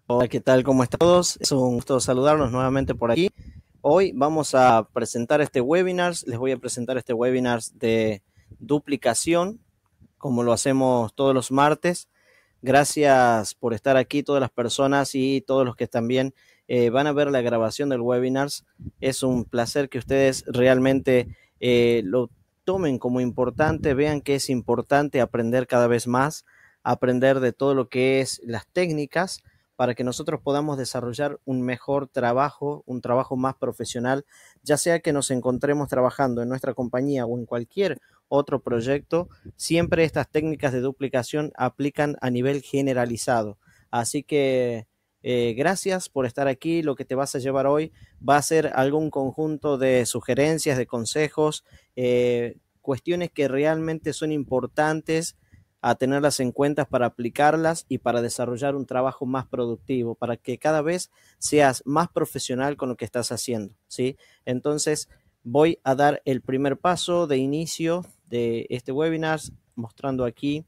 Hola, ¿qué tal? ¿Cómo están todos? Es un gusto saludarnos nuevamente por aquí. Hoy vamos a presentar este webinar. Les voy a presentar este webinar de duplicación, como lo hacemos todos los martes. Gracias por estar aquí, todas las personas y todos los que también van a ver la grabación del webinar. Es un placer que ustedes realmente lo tomen como importante, vean que es importante aprender cada vez más, aprender de todo lo que es las técnicas para que nosotros podamos desarrollar un mejor trabajo, un trabajo más profesional, ya sea que nos encontremos trabajando en nuestra compañía o en cualquier otro proyecto. Siempre estas técnicas de duplicación aplican a nivel generalizado. Así que gracias por estar aquí. Lo que te vas a llevar hoy va a ser algún conjunto de sugerencias, de consejos, cuestiones que realmente son importantes a tenerlas en cuenta para aplicarlas y para desarrollar un trabajo más productivo, para que cada vez seas más profesional con lo que estás haciendo, ¿sí? Entonces, voy a dar el primer paso de inicio de este webinar, mostrando aquí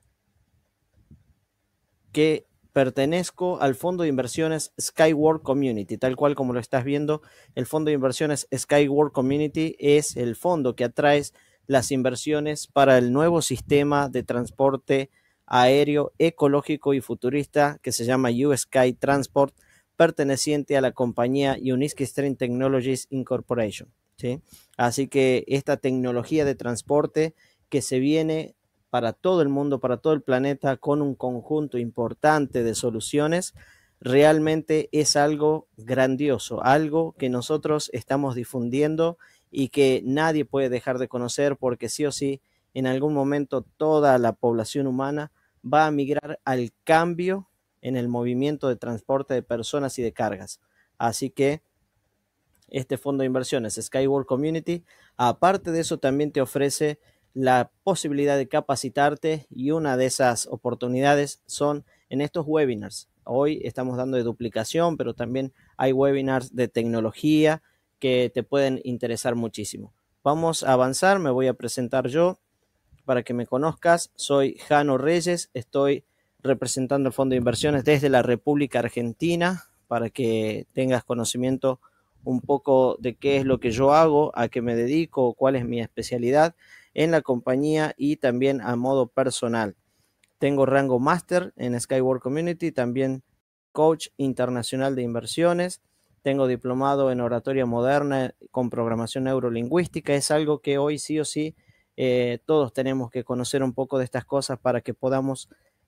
que pertenezco al fondo de inversiones Skyward Community, tal cual como lo estás viendo. El fondo de inversiones Skyward Community es el fondo que atrae las inversiones para el nuevo sistema de transporte aéreo ecológico y futurista que se llama US Sky Transport, perteneciente a la compañía Unique String Technologies Incorporation, ¿sí? Así que esta tecnología de transporte que se viene para todo el mundo, para todo el planeta, con un conjunto importante de soluciones, realmente es algo grandioso, algo que nosotros estamos difundiendo y que nadie puede dejar de conocer, porque sí o sí, en algún momento toda la población humana va a migrar al cambio en el movimiento de transporte de personas y de cargas. Así que este fondo de inversiones Skyward Community, aparte de eso, también te ofrece la posibilidad de capacitarte, y una de esas oportunidades son en estos webinars. Hoy estamos dando de duplicación, pero también hay webinars de tecnología que te pueden interesar muchísimo. Vamos a avanzar, me voy a presentar yo para que me conozcas. Soy Jano Reyes, estoy representando el fondo de inversiones desde la República Argentina, para que tengas conocimiento un poco de qué es lo que yo hago, a qué me dedico, cuál es mi especialidad en la compañía y también a modo personal. Tengo rango máster en Skyward Community, también coach internacional de inversiones. Tengo diplomado en oratoria moderna con programación neurolingüística. Es algo que hoy sí o sí todos tenemos que conocer un poco de estas cosas para que podamos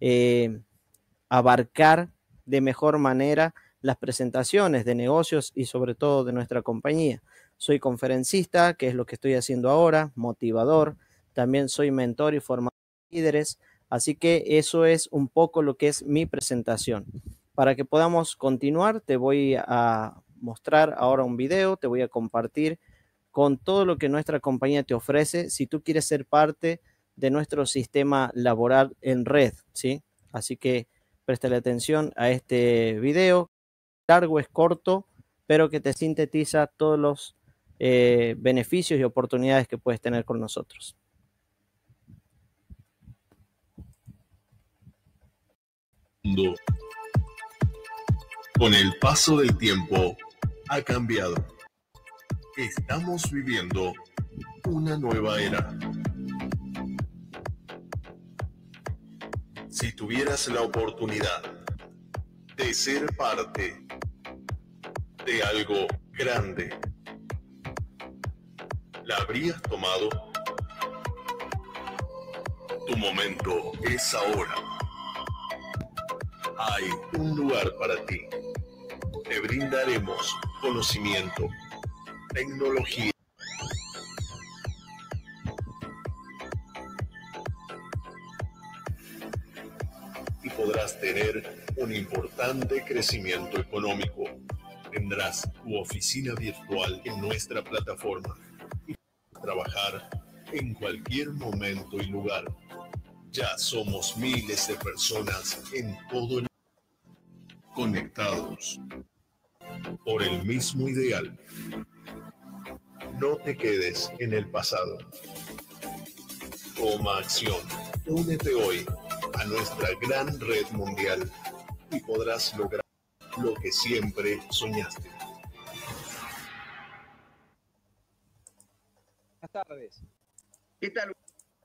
abarcar de mejor manera las presentaciones de negocios y sobre todo de nuestra compañía. Soy conferencista, que es lo que estoy haciendo ahora, motivador, también soy mentor y formador de líderes, así que eso es un poco lo que es mi presentación. Para que podamos continuar, te voy a mostrar ahora un video, te voy a compartir con todo lo que nuestra compañía te ofrece si tú quieres ser parte de nuestro sistema laboral en red, ¿sí? Así que préstale atención a este video. Largo, es corto, pero que te sintetiza todos los beneficios y oportunidades que puedes tener con nosotros. Con el paso del tiempo ha cambiado. Estamos viviendo una nueva era. Si tuvieras la oportunidad de ser parte de algo grande, ¿la habrías tomado? Tu momento es ahora. Hay un lugar para ti. Te brindaremos conocimiento, tecnología y podrás tener un importante crecimiento económico. Tendrás tu oficina virtual en nuestra plataforma y trabajar en cualquier momento y lugar. Ya somos miles de personas en todo el mundo conectados por el mismo ideal. No te quedes en el pasado. Toma acción. Únete hoy a nuestra gran red mundial y podrás lograr lo que siempre soñaste. Buenas tardes. ¿Qué tal?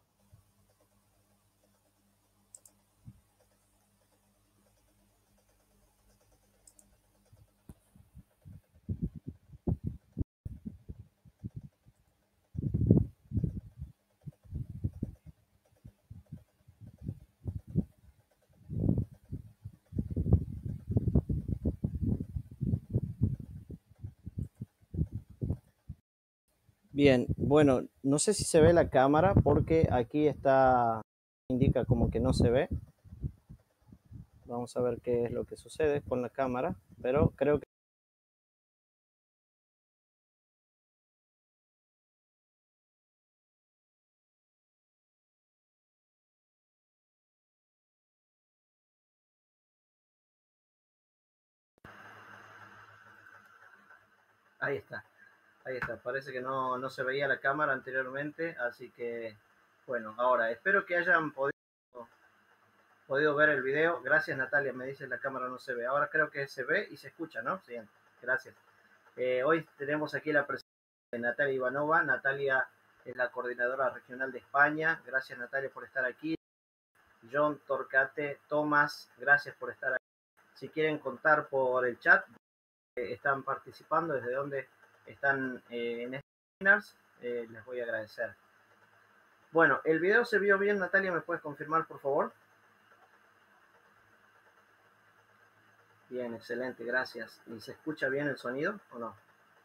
Bien, bueno, no sé si se ve la cámara porque aquí está, indica como que no se ve. Vamos a ver qué es lo que sucede con la cámara, pero creo que... Ahí está, ahí está. Parece que no se veía la cámara anteriormente, así que, bueno, ahora espero que hayan podido ver el video. Gracias, Natalia, me dice la cámara no se ve. Ahora creo que se ve y se escucha, ¿no? Sí, gracias. Hoy tenemos aquí la presencia de Natalia Ivanova. Natalia es la coordinadora regional de España. Gracias, Natalia, por estar aquí. John Torcate, Tomás, gracias por estar aquí. Si quieren contar por el chat, están participando, desde donde están en estos webinars, les voy a agradecer. Bueno, el video se vio bien, Natalia, ¿me puedes confirmar, por favor? Bien, excelente, gracias. ¿Y se escucha bien el sonido o no?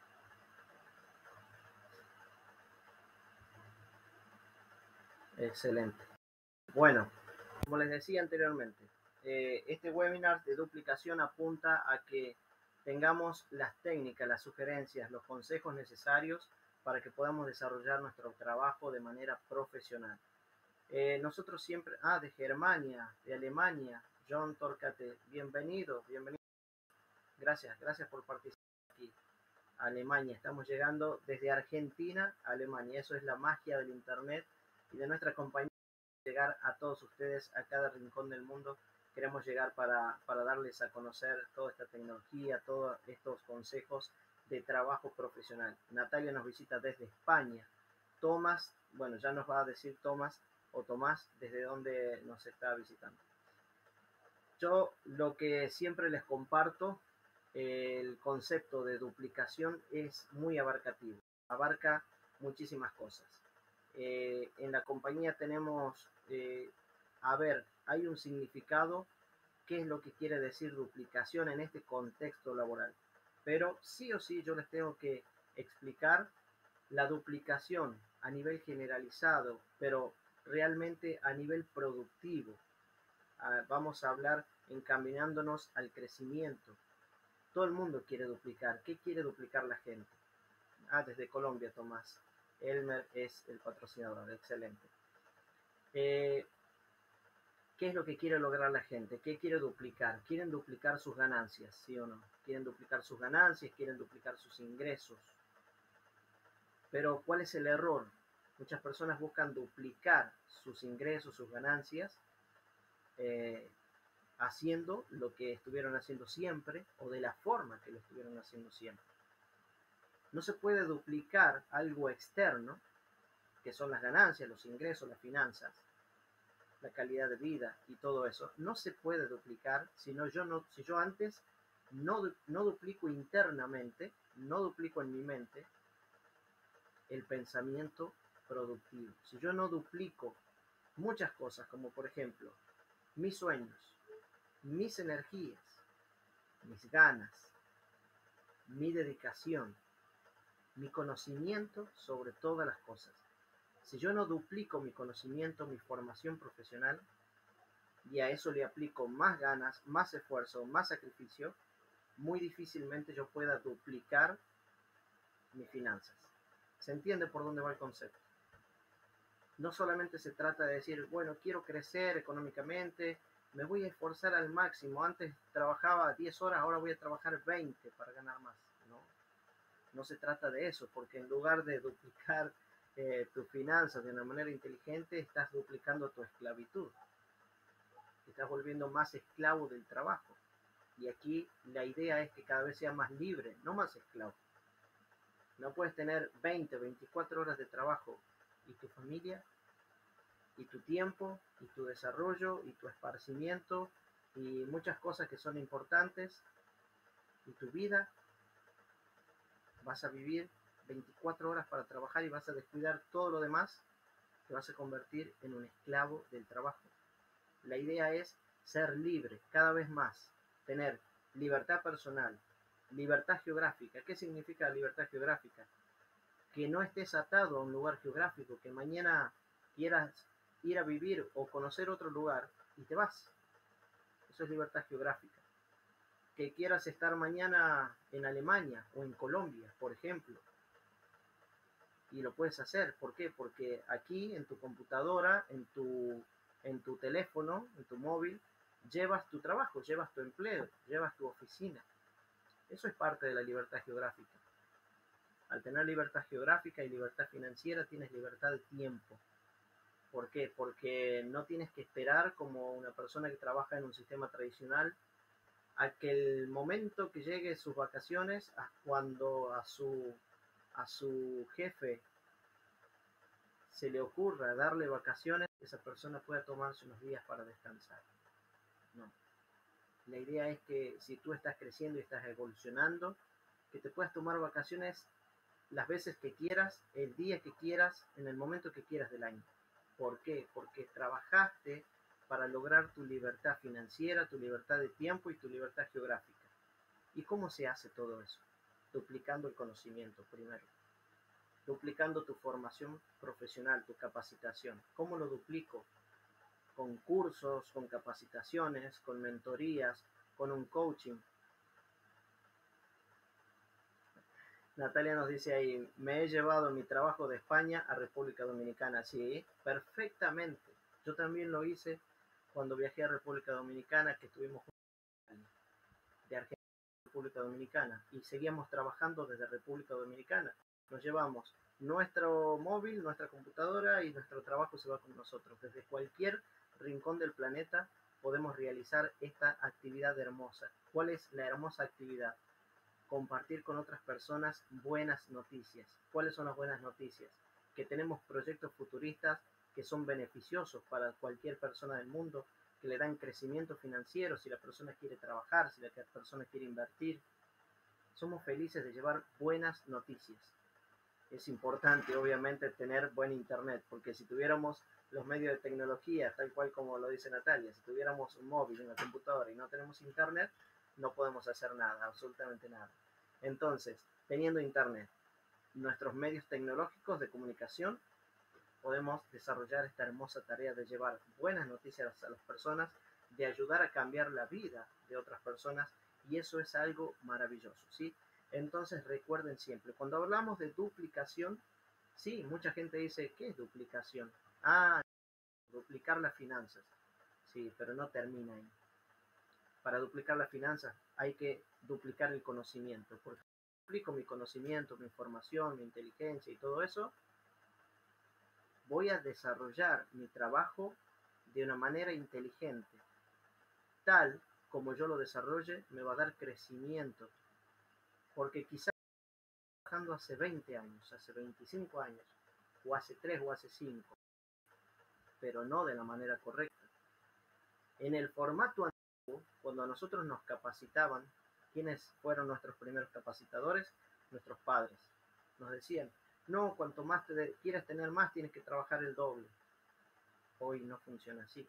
Excelente. Bueno, como les decía anteriormente, este webinar de duplicación apunta a que tengamos las técnicas, las sugerencias, los consejos necesarios para que podamos desarrollar nuestro trabajo de manera profesional. Nosotros siempre, de Germania, de Alemania, John Torcate, bienvenido, bienvenido. Gracias por participar aquí. Alemania, estamos llegando desde Argentina a Alemania. Eso es la magia del Internet y de nuestra compañía, llegar a todos ustedes, a cada rincón del mundo. Queremos llegar para darles a conocer toda esta tecnología, todos estos consejos de trabajo profesional. Natalia nos visita desde España. Tomás, bueno, ya nos va a decir Tomás o Tomás desde dónde nos está visitando. Yo lo que siempre les comparto, el concepto de duplicación es muy abarcativo, abarca muchísimas cosas. En la compañía tenemos, hay un significado, qué es lo que quiere decir duplicación en este contexto laboral. Pero sí o sí yo les tengo que explicar la duplicación a nivel generalizado, pero realmente a nivel productivo. Vamos a hablar encaminándonos al crecimiento. Todo el mundo quiere duplicar. ¿Qué quiere duplicar la gente? Desde Colombia, Tomás. Elmer es el patrocinador. Excelente. ¿Qué es lo que quiere lograr la gente? ¿Qué quiere duplicar? Quieren duplicar sus ganancias, ¿sí o no? Quieren duplicar sus ganancias, quieren duplicar sus ingresos. Pero ¿cuál es el error? Muchas personas buscan duplicar sus ingresos, sus ganancias, haciendo lo que estuvieron haciendo siempre o de la forma que lo estuvieron haciendo siempre. No se puede duplicar algo externo, que son las ganancias, los ingresos, las finanzas, la calidad de vida y todo eso. No se puede duplicar si yo antes no duplico internamente, no duplico en mi mente el pensamiento productivo. Si yo no duplico muchas cosas, como por ejemplo mis sueños, mis energías, mis ganas, mi dedicación, mi conocimiento sobre todas las cosas. Si yo no duplico mi conocimiento, mi formación profesional, y a eso le aplico más ganas, más esfuerzo, más sacrificio, muy difícilmente yo pueda duplicar mis finanzas. ¿Se entiende por dónde va el concepto? No solamente se trata de decir, bueno, quiero crecer económicamente, me voy a esforzar al máximo. Antes trabajaba 10 horas, ahora voy a trabajar 20 para ganar más. No se trata de eso, porque en lugar de duplicar tus finanzas de una manera inteligente, estás duplicando tu esclavitud. Te estás volviendo más esclavo del trabajo. Y aquí la idea es que cada vez sea más libre, no más esclavo. No puedes tener 20, 24 horas de trabajo y tu familia, y tu tiempo, y tu desarrollo, y tu esparcimiento, y muchas cosas que son importantes, y tu vida, vas a vivir 24 horas para trabajar y vas a descuidar todo lo demás, te vas a convertir en un esclavo del trabajo. La idea es ser libre cada vez más, tener libertad personal, libertad geográfica. ¿Qué significa libertad geográfica? Que no estés atado a un lugar geográfico, que mañana quieras ir a vivir o conocer otro lugar y te vas. Eso es libertad geográfica. Que quieras estar mañana en Alemania o en Colombia, por ejemplo, y lo puedes hacer. ¿Por qué? Porque aquí en tu computadora, en tu teléfono, en tu móvil, llevas tu trabajo, llevas tu empleo, llevas tu oficina. Eso es parte de la libertad geográfica. Al tener libertad geográfica y libertad financiera, tienes libertad de tiempo. ¿Por qué? Porque no tienes que esperar como una persona que trabaja en un sistema tradicional a que el momento que llegue sus vacaciones, cuando a su jefe se le ocurra darle vacaciones, esa persona pueda tomarse unos días para descansar. No. La idea es que si tú estás creciendo y estás evolucionando, que te puedas tomar vacaciones las veces que quieras, el día que quieras, en el momento que quieras del año. ¿Por qué? Porque trabajaste para lograr tu libertad financiera, tu libertad de tiempo y tu libertad geográfica. ¿Y cómo se hace todo eso? Duplicando el conocimiento primero. Duplicando tu formación profesional, tu capacitación. ¿Cómo lo duplico? Con cursos, con capacitaciones, con mentorías, con un coaching. Natalia nos dice ahí, me he llevado mi trabajo de España a República Dominicana. Sí, perfectamente. Yo también lo hice cuando viajé a República Dominicana, que estuvimos de Argentina a República Dominicana y seguíamos trabajando desde República Dominicana. Nos llevamos nuestro móvil, nuestra computadora y nuestro trabajo se va con nosotros. Desde cualquier rincón del planeta podemos realizar esta actividad hermosa. ¿Cuál es la hermosa actividad? Compartir con otras personas buenas noticias. ¿Cuáles son las buenas noticias? Que tenemos proyectos futuristas que son beneficiosos para cualquier persona del mundo, que le dan crecimiento financiero si la persona quiere trabajar, si la persona quiere invertir. Somos felices de llevar buenas noticias. Es importante, obviamente, tener buen internet, porque si tuviéramos los medios de tecnología, tal cual como lo dice Natalia, si tuviéramos un móvil, una computadora y no tenemos internet, no podemos hacer nada, absolutamente nada. Entonces, teniendo internet, nuestros medios tecnológicos de comunicación, podemos desarrollar esta hermosa tarea de llevar buenas noticias a las personas, de ayudar a cambiar la vida de otras personas, y eso es algo maravilloso, ¿sí? Entonces recuerden siempre, cuando hablamos de duplicación, sí, mucha gente dice, ¿qué es duplicación? Ah, duplicar las finanzas. Sí, pero no termina ahí. Para duplicar las finanzas hay que duplicar el conocimiento, porque si duplico mi conocimiento, mi información, mi inteligencia y todo eso, voy a desarrollar mi trabajo de una manera inteligente. Tal como yo lo desarrolle, me va a dar crecimiento. Porque quizás trabajando hace 20 años, hace 25 años, o hace 3 o hace 5, pero no de la manera correcta. En el formato antiguo, cuando a nosotros nos capacitaban, ¿quiénes fueron nuestros primeros capacitadores? Nuestros padres. Nos decían, no, cuanto más quieres tener más, tienes que trabajar el doble. Hoy no funciona así.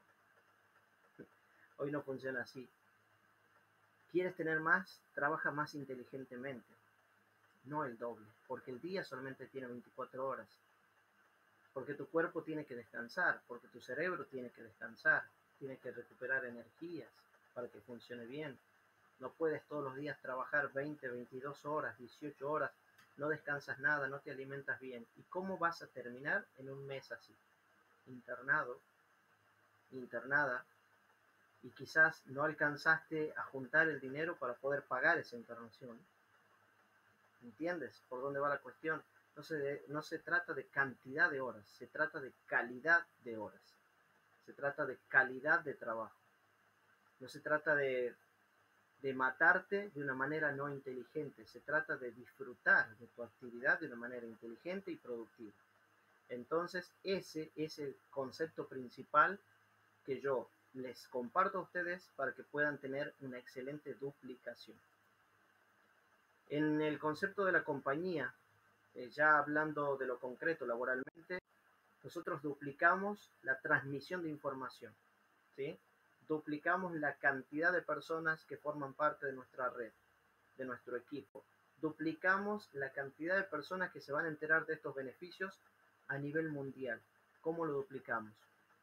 Hoy no funciona así. ¿Quieres tener más? Trabaja más inteligentemente. No el doble, porque el día solamente tiene 24 horas. Porque tu cuerpo tiene que descansar, porque tu cerebro tiene que descansar, tiene que recuperar energías para que funcione bien. No puedes todos los días trabajar 20, 22 horas, 18 horas, no descansas nada, no te alimentas bien. ¿Y cómo vas a terminar en un mes así? Internado, internada, y quizás no alcanzaste a juntar el dinero para poder pagar esa internación. ¿Entiendes por dónde va la cuestión? No se trata de cantidad de horas, se trata de calidad de horas. Se trata de calidad de trabajo. No se trata de de matarte de una manera no inteligente, se trata de disfrutar de tu actividad de una manera inteligente y productiva. Entonces, ese es el concepto principal que yo les comparto a ustedes para que puedan tener una excelente duplicación. En el concepto de la compañía, ya hablando de lo concreto laboralmente, nosotros duplicamos la transmisión de información, ¿sí? Duplicamos la cantidad de personas que forman parte de nuestra red, de nuestro equipo. Duplicamos la cantidad de personas que se van a enterar de estos beneficios a nivel mundial. ¿Cómo lo duplicamos?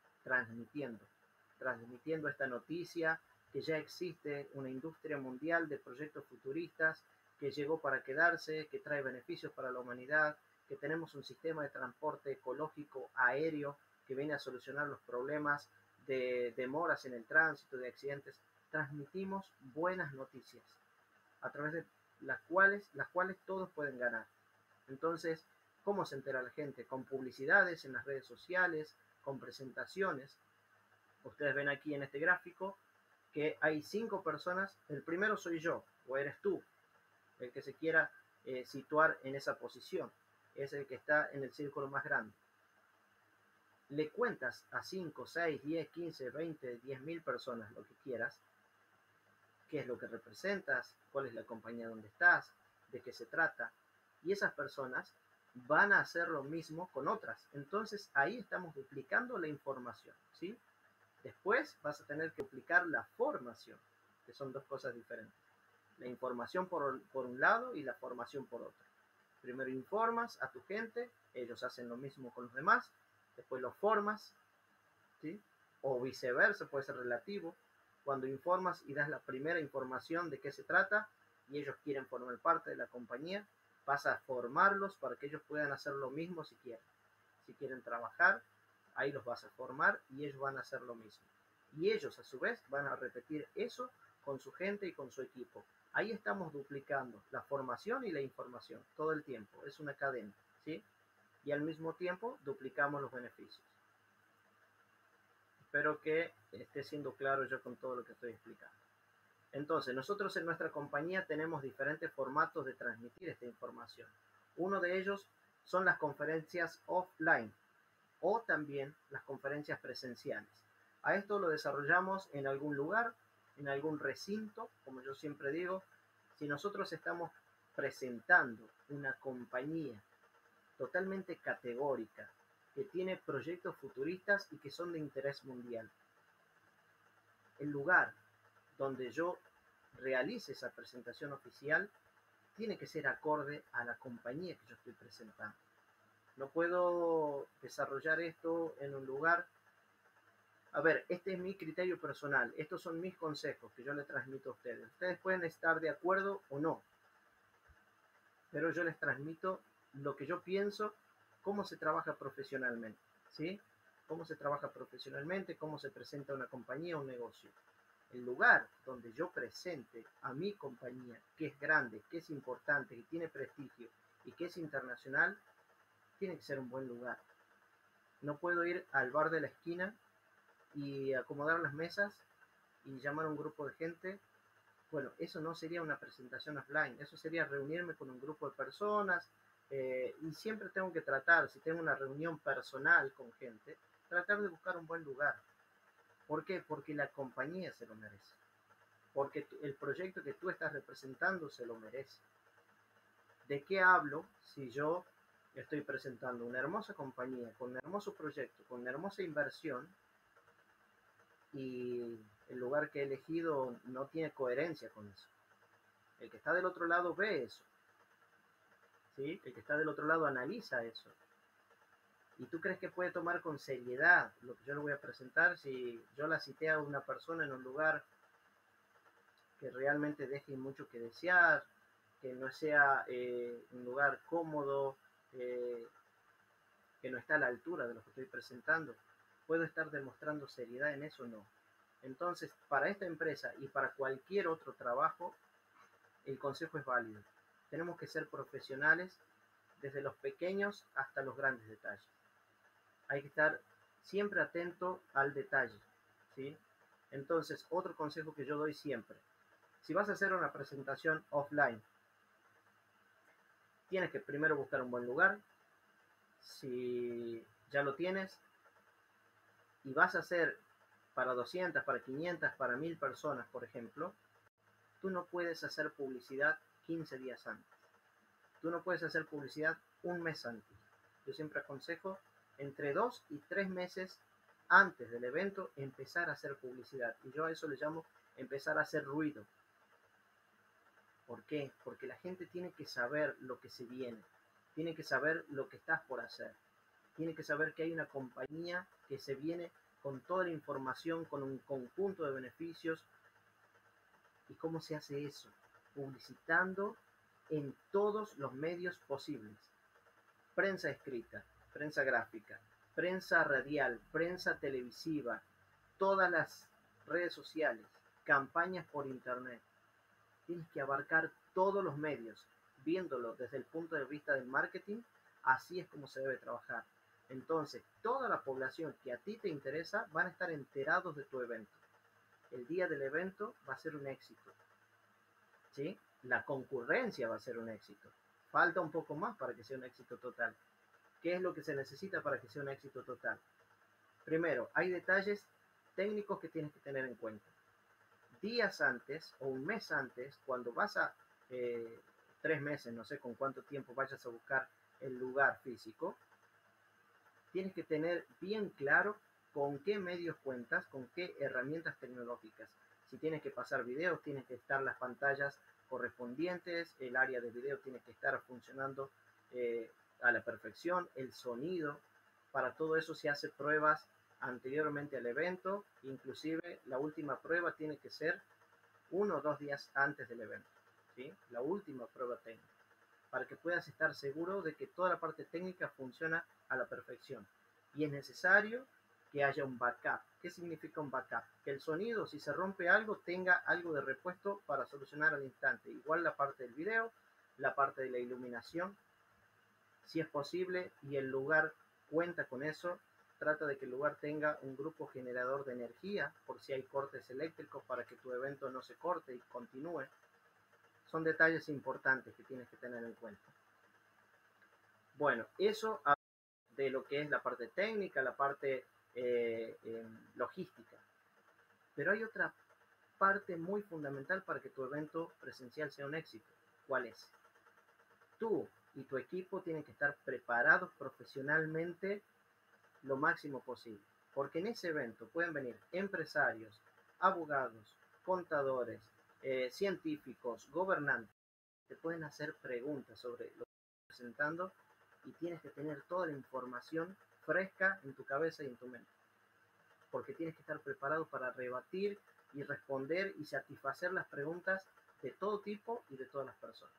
Transmitiendo esta noticia, que ya existe una industria mundial de proyectos futuristas, que llegó para quedarse, que trae beneficios para la humanidad, que tenemos un sistema de transporte ecológico aéreo que viene a solucionar los problemas de demoras en el tránsito, de accidentes. Transmitimos buenas noticias a través de las cuales todos pueden ganar. Entonces, ¿cómo se entera la gente? Con publicidades en las redes sociales, con presentaciones. Ustedes ven aquí en este gráfico que hay 5 personas. El primero soy yo, o eres tú, el que se quiera situar en esa posición. Es el que está en el círculo más grande. Le cuentas a 5, 6, 10, 15, 20, 10.000 personas, lo que quieras, qué es lo que representas, cuál es la compañía donde estás, de qué se trata, y esas personas van a hacer lo mismo con otras. Entonces ahí estamos duplicando la información, ¿sí? Después vas a tener que duplicar la formación, que son dos cosas diferentes. La información por un lado y la formación por otro. Primero informas a tu gente, ellos hacen lo mismo con los demás, después los formas, ¿sí? O viceversa, puede ser relativo. Cuando informas y das la primera información de qué se trata y ellos quieren formar parte de la compañía, vas a formarlos para que ellos puedan hacer lo mismo si quieren. Si quieren trabajar, ahí los vas a formar y ellos van a hacer lo mismo. Y ellos a su vez van a repetir eso con su gente y con su equipo. Ahí estamos duplicando la formación y la información todo el tiempo. Es una cadena, ¿sí? Y al mismo tiempo duplicamos los beneficios. Espero que esté siendo claro yo con todo lo que estoy explicando. Entonces, nosotros en nuestra compañía tenemos diferentes formatos de transmitir esta información. Uno de ellos son las conferencias offline o también las conferencias presenciales. A esto lo desarrollamos en algún lugar, en algún recinto, como yo siempre digo. Si nosotros estamos presentando una compañía totalmente categórica, que tiene proyectos futuristas y que son de interés mundial, el lugar donde yo realice esa presentación oficial tiene que ser acorde a la compañía que yo estoy presentando. No puedo desarrollar esto en un lugar. A ver, este es mi criterio personal, estos son mis consejos que yo les transmito a ustedes. Ustedes pueden estar de acuerdo o no, pero yo les transmito lo que yo pienso, cómo se trabaja profesionalmente, ¿sí? Cómo se trabaja profesionalmente, cómo se presenta una compañía, un negocio. El lugar donde yo presente a mi compañía, que es grande, que es importante, que tiene prestigio y que es internacional, tiene que ser un buen lugar. No puedo ir al bar de la esquina y acomodar las mesas y llamar a un grupo de gente. Bueno, eso no sería una presentación offline, eso sería reunirme con un grupo de personas, y siempre tengo que tratar, si tengo una reunión personal con gente, tratar de buscar un buen lugar. ¿Por qué? Porque la compañía se lo merece, porque el proyecto que tú estás representando se lo merece. ¿De qué hablo si yo estoy presentando una hermosa compañía, con un hermoso proyecto, con una hermosa inversión, y el lugar que he elegido no tiene coherencia con eso? El que está del otro lado ve eso, ¿sí? El que está del otro lado analiza eso. ¿Y tú crees que puede tomar con seriedad lo que yo le voy a presentar si yo la cité a una persona en un lugar que realmente deje mucho que desear, que no sea un lugar cómodo, que no está a la altura de lo que estoy presentando? ¿Puedo estar demostrando seriedad en eso? No. Entonces, para esta empresa y para cualquier otro trabajo, el consejo es válido. Tenemos que ser profesionales desde los pequeños hasta los grandes detalles. Hay que estar siempre atento al detalle, ¿sí? Entonces, otro consejo que yo doy siempre: Si vas a hacer una presentación offline, tienes que primero buscar un buen lugar. Si ya lo tienes y vas a hacer para 200, para 500, para 1000 personas, por ejemplo, tú no puedes hacer publicidad 15 días antes. Tú no puedes hacer publicidad un mes antes. Yo siempre aconsejo entre 2 y 3 meses antes del evento empezar a hacer publicidad. Y yo a eso le llamo empezar a hacer ruido. ¿Por qué? Porque la gente tiene que saber lo que se viene. Tiene que saber lo que estás por hacer. Tiene que saber que hay una compañía que se viene con toda la información, con un conjunto de beneficios. ¿Y cómo se hace eso? Publicitando en todos los medios posibles. Prensa escrita, prensa gráfica, prensa radial, prensa televisiva, todas las redes sociales, campañas por internet. Tienes que abarcar todos los medios, viéndolo desde el punto de vista del marketing. Así es como se debe trabajar. Entonces, toda la población que a ti te interesa van a estar enterados de tu evento. El día del evento va a ser un éxito, ¿sí? La concurrencia va a ser un éxito. Falta un poco más para que sea un éxito total. ¿Qué es lo que se necesita para que sea un éxito total? Primero, hay detalles técnicos que tienes que tener en cuenta. Días antes o un mes antes, cuando vas a 3 meses, no sé con cuánto tiempo vayas a buscar el lugar físico, tienes que tener bien claro con qué medios cuentas, con qué herramientas tecnológicas. Si tienes que pasar videos, tienen que estar las pantallas correspondientes, el área de video tiene que estar funcionando a la perfección, el sonido. Para todo eso se hace pruebas anteriormente al evento, inclusive la última prueba tiene que ser 1 o 2 días antes del evento, ¿sí? La última prueba técnica, para que puedas estar seguro de que toda la parte técnica funciona a la perfección. Y es necesario que haya un backup. ¿Qué significa un backup? Que el sonido, si se rompe algo, tenga algo de repuesto para solucionar al instante. Igual la parte del video, la parte de la iluminación, si es posible y el lugar cuenta con eso, trata de que el lugar tenga un grupo generador de energía por si hay cortes eléctricos para que tu evento no se corte y continúe. Son detalles importantes que tienes que tener en cuenta. Bueno, eso de lo que es la parte técnica, la parte logística. Pero hay otra parte muy fundamental para que tu evento presencial sea un éxito. ¿Cuál es? Tú y tu equipo tienen que estar preparados profesionalmente lo máximo posible. Porque en ese evento pueden venir empresarios, abogados, contadores, científicos, gobernantes. Te pueden hacer preguntas sobre lo que estás presentando y tienes que tener toda la información fresca en tu cabeza y en tu mente. Porque tienes que estar preparado para rebatir y responder y satisfacer las preguntas de todo tipo y de todas las personas.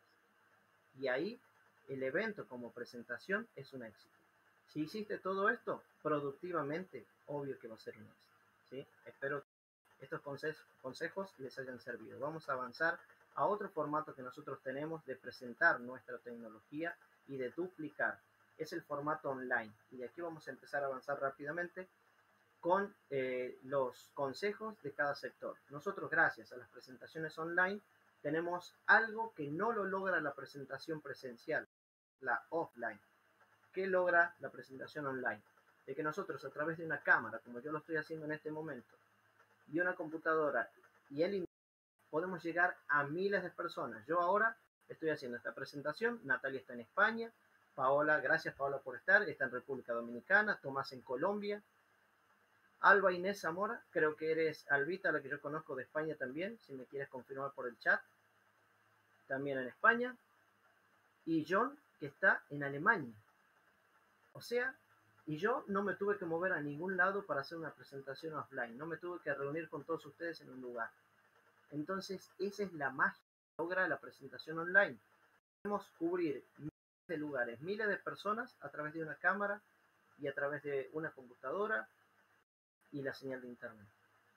Y ahí el evento como presentación es un éxito. Si hiciste todo esto productivamente, obvio que va a ser un éxito, ¿sí? Espero que estos consejos les hayan servido. Vamos a avanzar a otro formato que nosotros tenemos de presentar nuestra tecnología y de duplicar. Es el formato online. Y de aquí vamos a empezar a avanzar rápidamente con los consejos de cada sector. Nosotros, gracias a las presentaciones online, tenemos algo que no lo logra la presentación presencial, la offline. ¿Qué logra la presentación online? De que nosotros a través de una cámara, como yo lo estoy haciendo en este momento, y una computadora y el internet, podemos llegar a miles de personas. Yo ahora estoy haciendo esta presentación, Natalia está en España, Paola, gracias Paola por estar, está en República Dominicana, Tomás en Colombia, Alba Inés Zamora, creo que eres Albita, la que yo conozco de España también, si me quieres confirmar por el chat, también en España, y John, que está en Alemania. O sea, y yo no me tuve que mover a ningún lado para hacer una presentación offline, no me tuve que reunir con todos ustedes en un lugar. Entonces, esa es la magia que logra la presentación online. Podemos cubrir miles de lugares, miles de personas a través de una cámara y a través de una computadora y la señal de internet.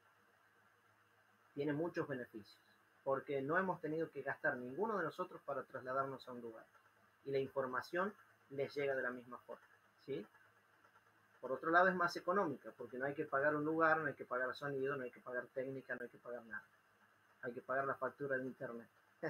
Tiene muchos beneficios, porque no hemos tenido que gastar ninguno de nosotros para trasladarnos a un lugar. Y la información les llega de la misma forma, ¿sí? Por otro lado, es más económica, porque no hay que pagar un lugar, no hay que pagar sonido, no hay que pagar técnica, no hay que pagar nada. hay que pagar la factura de internet.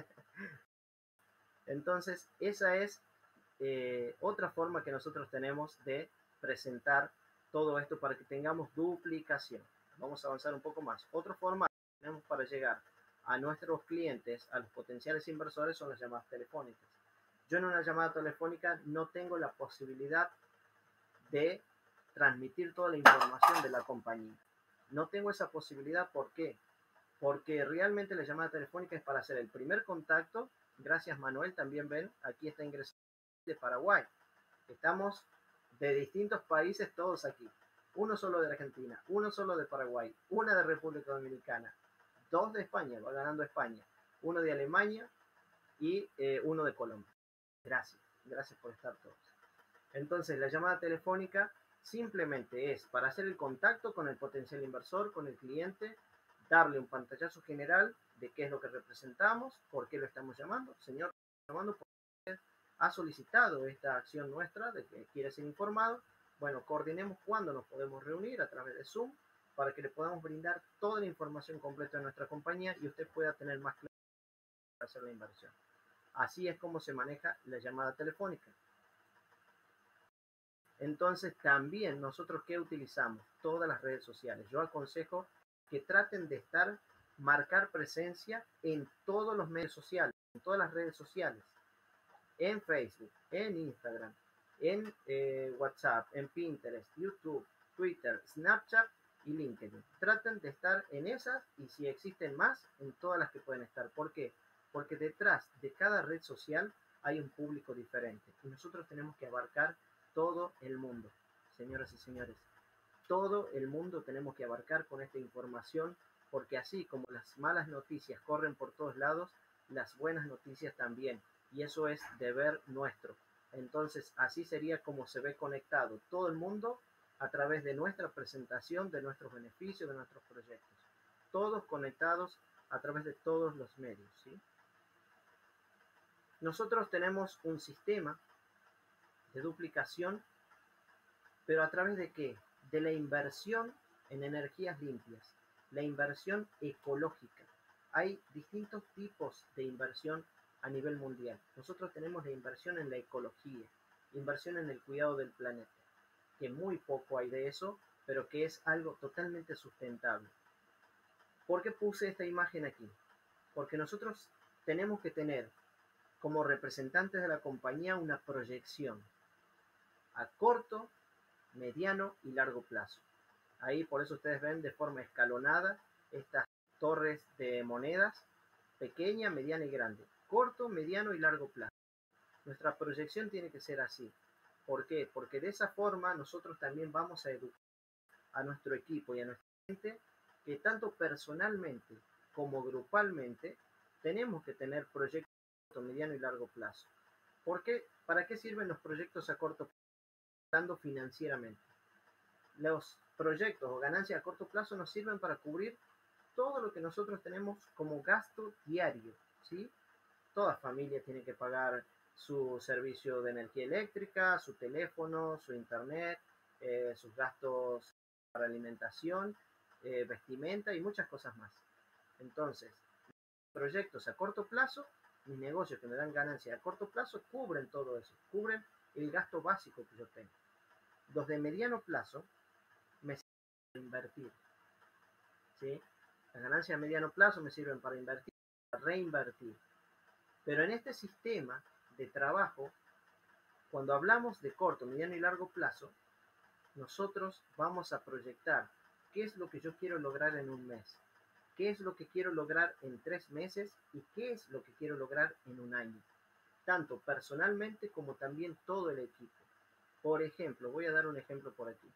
Entonces, esa es otra forma que nosotros tenemos de presentar todo esto para que tengamos duplicación. Vamos a avanzar un poco más. Otra forma que tenemos para llegar a nuestros clientes, a los potenciales inversores, son las llamadas telefónicas. Yo en una llamada telefónica no tengo la posibilidad de transmitir toda la información de la compañía. No tengo esa posibilidad, ¿por qué? Porque realmente la llamada telefónica es para hacer el primer contacto. Gracias, Manuel, también ven, aquí está ingresando de Paraguay. Estamos de distintos países todos aquí. Uno solo de Argentina, uno solo de Paraguay, una de República Dominicana, dos de España, va ganando España, uno de Alemania y uno de Colombia. Gracias por estar todos. Entonces, la llamada telefónica simplemente es para hacer el contacto con el potencial inversor, con el cliente, darle un pantallazo general de qué es lo que representamos, por qué lo estamos llamando. Señor, llamando porque ha solicitado esta acción nuestra de que quiere ser informado. Bueno, coordinemos cuándo nos podemos reunir a través de Zoom para que le podamos brindar toda la información completa de nuestra compañía y usted pueda tener más claridad para hacer la inversión. Así es como se maneja la llamada telefónica. Entonces, también nosotros, ¿qué utilizamos? Todas las redes sociales. Yo aconsejo que traten de marcar presencia en todos los medios sociales, en todas las redes sociales, en Facebook, en Instagram, en WhatsApp, en Pinterest, YouTube, Twitter, Snapchat y LinkedIn. Traten de estar en esas y si existen más, en todas las que pueden estar. ¿Por qué? Porque detrás de cada red social hay un público diferente y nosotros tenemos que abarcar todo el mundo, señoras y señores. Todo el mundo tenemos que abarcar con esta información, porque así como las malas noticias corren por todos lados, las buenas noticias también, y eso es deber nuestro. Entonces, así sería como se ve conectado todo el mundo a través de nuestra presentación, de nuestros beneficios, de nuestros proyectos. Todos conectados a través de todos los medios, ¿sí? Nosotros tenemos un sistema de duplicación, pero ¿a través de qué? De la inversión en energías limpias, la inversión ecológica. Hay distintos tipos de inversión a nivel mundial. Nosotros tenemos la inversión en la ecología, inversión en el cuidado del planeta, que muy poco hay de eso, pero que es algo totalmente sustentable. ¿Por qué puse esta imagen aquí? Porque nosotros tenemos que tener como representantes de la compañía una proyección a corto, mediano y largo plazo. Ahí por eso ustedes ven de forma escalonada estas torres de monedas, pequeña, mediana y grande, corto, mediano y largo plazo. Nuestra proyección tiene que ser así. ¿Por qué? Porque de esa forma nosotros también vamos a educar a nuestro equipo y a nuestra gente que tanto personalmente como grupalmente tenemos que tener proyectos a corto, mediano y largo plazo. ¿Por qué? ¿Para qué sirven los proyectos a corto plazo? Hablando financieramente. Los proyectos o ganancias a corto plazo nos sirven para cubrir todo lo que nosotros tenemos como gasto diario, ¿sí? Toda familia tiene que pagar su servicio de energía eléctrica, su teléfono, su internet, sus gastos para alimentación, vestimenta y muchas cosas más. Entonces, proyectos a corto plazo, mis negocios que me dan ganancias a corto plazo, cubren todo eso, cubren el gasto básico que yo tengo. Los de mediano plazo me sirven para invertir, ¿sí? Las ganancias a mediano plazo me sirven para invertir, para reinvertir. Pero en este sistema de trabajo, cuando hablamos de corto, mediano y largo plazo, nosotros vamos a proyectar qué es lo que yo quiero lograr en un mes, qué es lo que quiero lograr en 3 meses y qué es lo que quiero lograr en un año, tanto personalmente como también todo el equipo. Por ejemplo, voy a dar un ejemplo por aquí.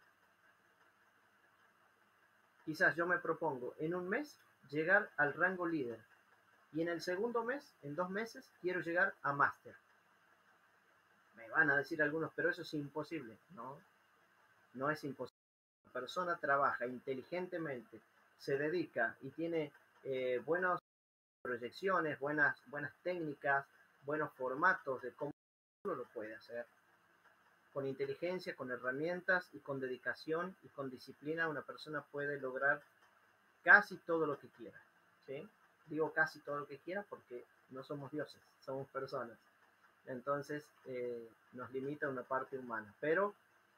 Quizás yo me propongo en un mes llegar al rango líder y en el segundo mes, en 2 meses, quiero llegar a máster. Me van a decir algunos, pero eso es imposible. No, no es imposible. La persona trabaja inteligentemente, se dedica y tiene buenas proyecciones, buenas técnicas, buenos formatos de cómo uno lo puede hacer. Con inteligencia, con herramientas y con dedicación y con disciplina, una persona puede lograr casi todo lo que quiera, ¿sí? digo casi todo lo que quiera porque no somos dioses, somos personas. Entonces nos limita una parte humana. Pero,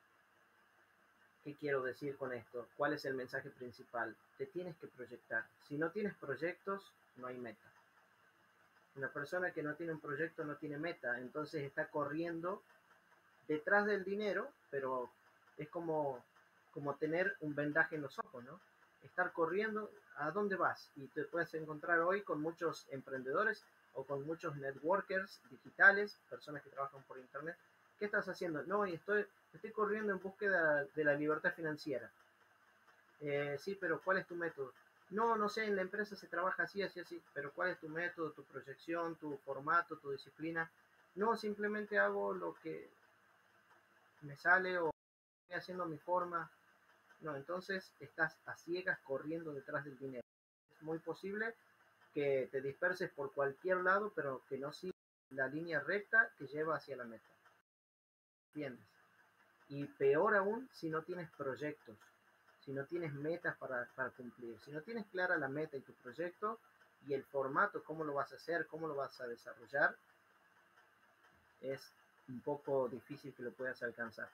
¿qué quiero decir con esto? ¿Cuál es el mensaje principal? Te tienes que proyectar. Si no tienes proyectos, no hay meta. Una persona que no tiene un proyecto no tiene meta, entonces está corriendo detrás del dinero, pero es como tener un vendaje en los ojos, ¿no? Estar corriendo, ¿a dónde vas? Y te puedes encontrar hoy con muchos emprendedores o con muchos networkers digitales, personas que trabajan por internet. ¿Qué estás haciendo? No, estoy corriendo en búsqueda de la libertad financiera. Sí, pero ¿cuál es tu método? No, no sé, en la empresa se trabaja así, así, así, pero ¿cuál es tu método, tu proyección, tu formato, tu disciplina? No, simplemente hago lo que me sale o estoy haciendo mi forma. No, entonces estás a ciegas corriendo detrás del dinero. Es muy posible que te disperses por cualquier lado, pero que no sigas la línea recta que lleva hacia la meta. ¿Entiendes? Y peor aún si no tienes proyectos, si no tienes metas para cumplir, si no tienes clara la meta y tu proyecto y el formato, cómo lo vas a hacer, cómo lo vas a desarrollar, es un poco difícil que lo puedas alcanzar.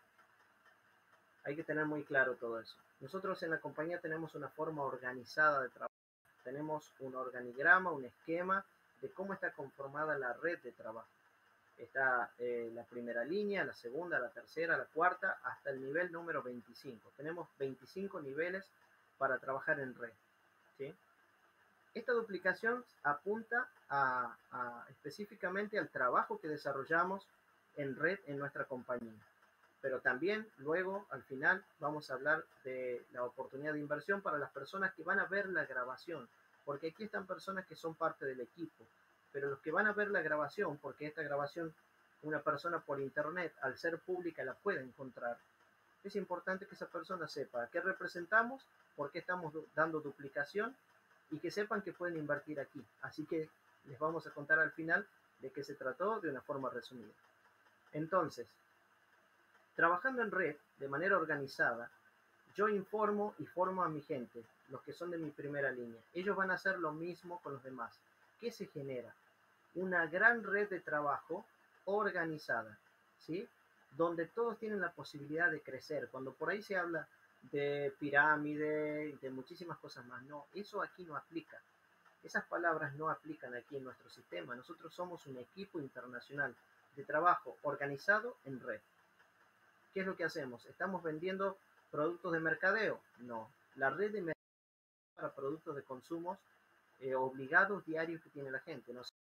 Hay que tener muy claro todo eso. Nosotros en la compañía tenemos una forma organizada de trabajo. Tenemos un organigrama, un esquema de cómo está conformada la red de trabajo. Está la primera línea, la segunda, la tercera, la cuarta, hasta el nivel número 25. Tenemos 25 niveles para trabajar en red, ¿sí? Esta duplicación apunta específicamente al trabajo que desarrollamos en red en nuestra compañía. Pero también luego, al final, vamos a hablar de la oportunidad de inversión para las personas que van a ver la grabación, porque aquí están personas que son parte del equipo, pero los que van a ver la grabación, porque esta grabación una persona por internet, al ser pública, la puede encontrar, es importante que esa persona sepa a qué representamos, por qué estamos dando duplicación y que sepan que pueden invertir aquí. Así que les vamos a contar al final de qué se trató de una forma resumida. Entonces, trabajando en red de manera organizada, yo informo y formo a mi gente, los que son de mi primera línea. Ellos van a hacer lo mismo con los demás. ¿Qué se genera? Una gran red de trabajo organizada, ¿sí? Donde todos tienen la posibilidad de crecer. Cuando por ahí se habla de pirámide y de muchísimas cosas más, no, eso aquí no aplica. Esas palabras no aplican aquí en nuestro sistema. Nosotros somos un equipo internacional de trabajo organizado en red. ¿Qué es lo que hacemos? ¿Estamos vendiendo productos de mercadeo? No. La red de mercadeo para productos de consumo obligados diarios que tiene la gente. No sé.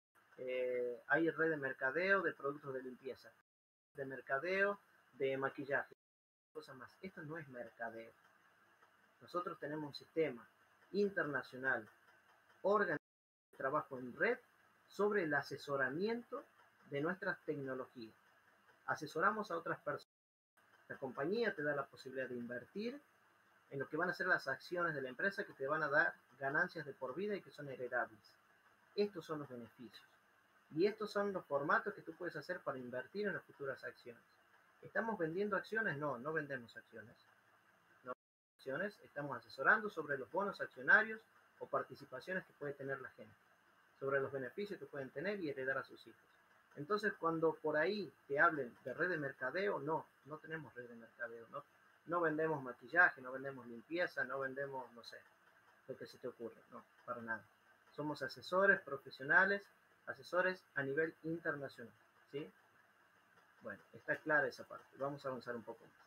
Hay red de mercadeo de productos de limpieza, de mercadeo de maquillaje, cosas más. Esto no es mercadeo. Nosotros tenemos un sistema internacional organizado de trabajo en red sobre el asesoramiento de nuestras tecnologías. Asesoramos a otras personas. La compañía te da la posibilidad de invertir en lo que van a ser las acciones de la empresa que te van a dar ganancias de por vida y que son heredables. Estos son los beneficios. Y estos son los formatos que tú puedes hacer para invertir en las futuras acciones. ¿Estamos vendiendo acciones? No, no vendemos acciones. No vendemos acciones, estamos asesorando sobre los bonos accionarios o participaciones que puede tener la gente, sobre los beneficios que pueden tener y heredar a sus hijos. Entonces, cuando por ahí te hablen de red de mercadeo, no tenemos red de mercadeo, no vendemos maquillaje, no vendemos limpieza, no vendemos, no sé, lo que se te ocurre, no, para nada. Somos asesores profesionales, asesores a nivel internacional, ¿sí? Bueno, está clara esa parte, vamos a avanzar un poco más.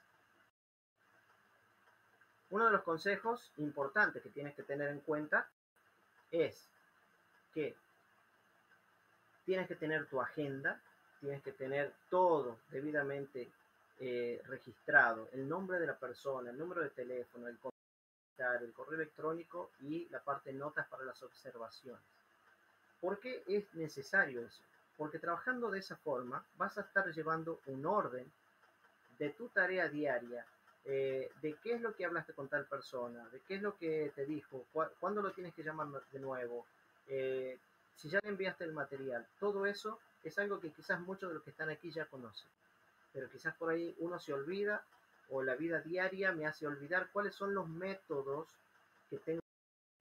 Uno de los consejos importantes que tienes que tener en cuenta es que tienes que tener tu agenda, tienes que tener todo debidamente registrado, el nombre de la persona, el número de teléfono, el correo electrónico y la parte de notas para las observaciones. ¿Por qué es necesario eso? Porque trabajando de esa forma vas a estar llevando un orden de tu tarea diaria, de qué es lo que hablaste con tal persona, de qué es lo que te dijo, cuándo lo tienes que llamar de nuevo, si ya le enviaste el material. Todo eso es algo que quizás muchos de los que están aquí ya conocen, pero quizás por ahí uno se olvida o la vida diaria me hace olvidar cuáles son los métodos que tengo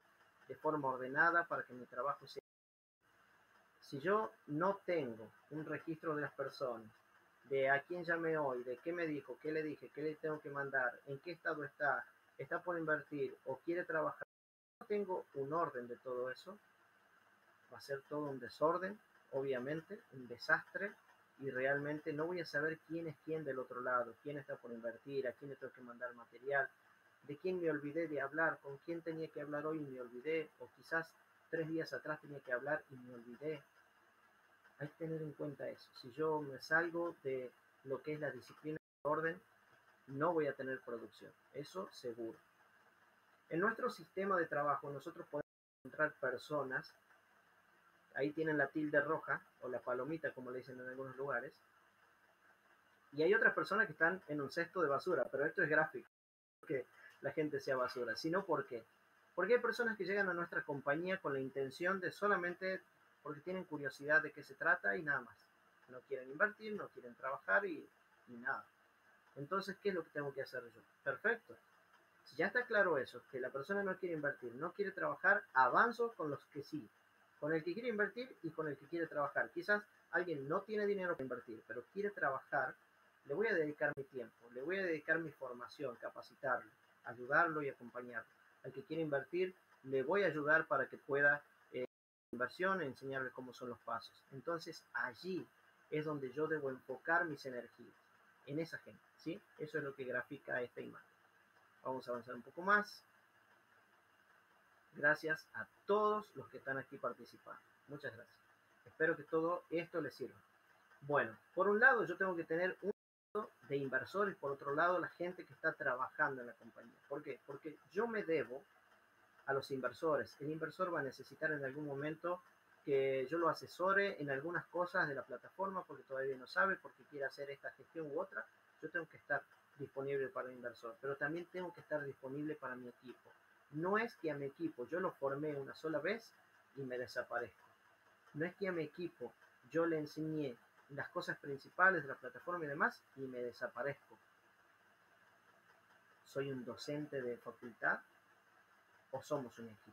de forma ordenada para que mi trabajo sea. Si yo no tengo un registro de las personas, de a quién llamé hoy, de qué me dijo, qué le dije, qué le tengo que mandar, en qué estado está por invertir o quiere trabajar, no tengo un orden de todo eso, va a ser todo un desorden, obviamente, un desastre, y realmente no voy a saber quién es quién del otro lado, quién está por invertir, a quién le tengo que mandar material, de quién me olvidé de hablar, con quién tenía que hablar hoy y me olvidé, o quizás 3 días atrás tenía que hablar y me olvidé. Hay que tener en cuenta eso. Si yo me salgo de lo que es la disciplina de orden, no voy a tener producción. Eso seguro. En nuestro sistema de trabajo, nosotros podemos encontrar personas, ahí tienen la tilde roja, o la palomita, como le dicen en algunos lugares, y hay otras personas que están en un cesto de basura, pero esto es gráfico, no porque la gente sea basura, sino porque hay personas que llegan a nuestra compañía con la intención de solamente porque tienen curiosidad de qué se trata y nada más. No quieren invertir, no quieren trabajar y nada. Entonces, ¿qué es lo que tengo que hacer yo? Perfecto. Si ya está claro eso, que la persona no quiere invertir, no quiere trabajar, avanzo con los que sí. Con el que quiere invertir y con el que quiere trabajar. Quizás alguien no tiene dinero para invertir, pero quiere trabajar, le voy a dedicar mi tiempo, le voy a dedicar mi formación, capacitarlo, ayudarlo y acompañarlo. Al que quiere invertir, le voy a ayudar para que pueda inversión, enseñarle cómo son los pasos. Entonces, allí es donde yo debo enfocar mis energías, en esa gente, ¿sí? Eso es lo que grafica esta imagen. Vamos a avanzar un poco más. Gracias a todos los que están aquí participando. Muchas gracias. Espero que todo esto les sirva. Bueno, por un lado yo tengo que tener un de inversores, por otro lado la gente que está trabajando en la compañía. ¿Por qué? Porque yo me debo a los inversores. El inversor va a necesitar en algún momento que yo lo asesore en algunas cosas de la plataforma porque todavía no sabe, porque quiere hacer esta gestión u otra. Yo tengo que estar disponible para el inversor, pero también tengo que estar disponible para mi equipo. No es que a mi equipo yo lo formé una sola vez y me desaparezco. No es que a mi equipo yo le enseñé las cosas principales de la plataforma y demás y me desaparezco. ¿Soy un docente de facultad o somos un equipo?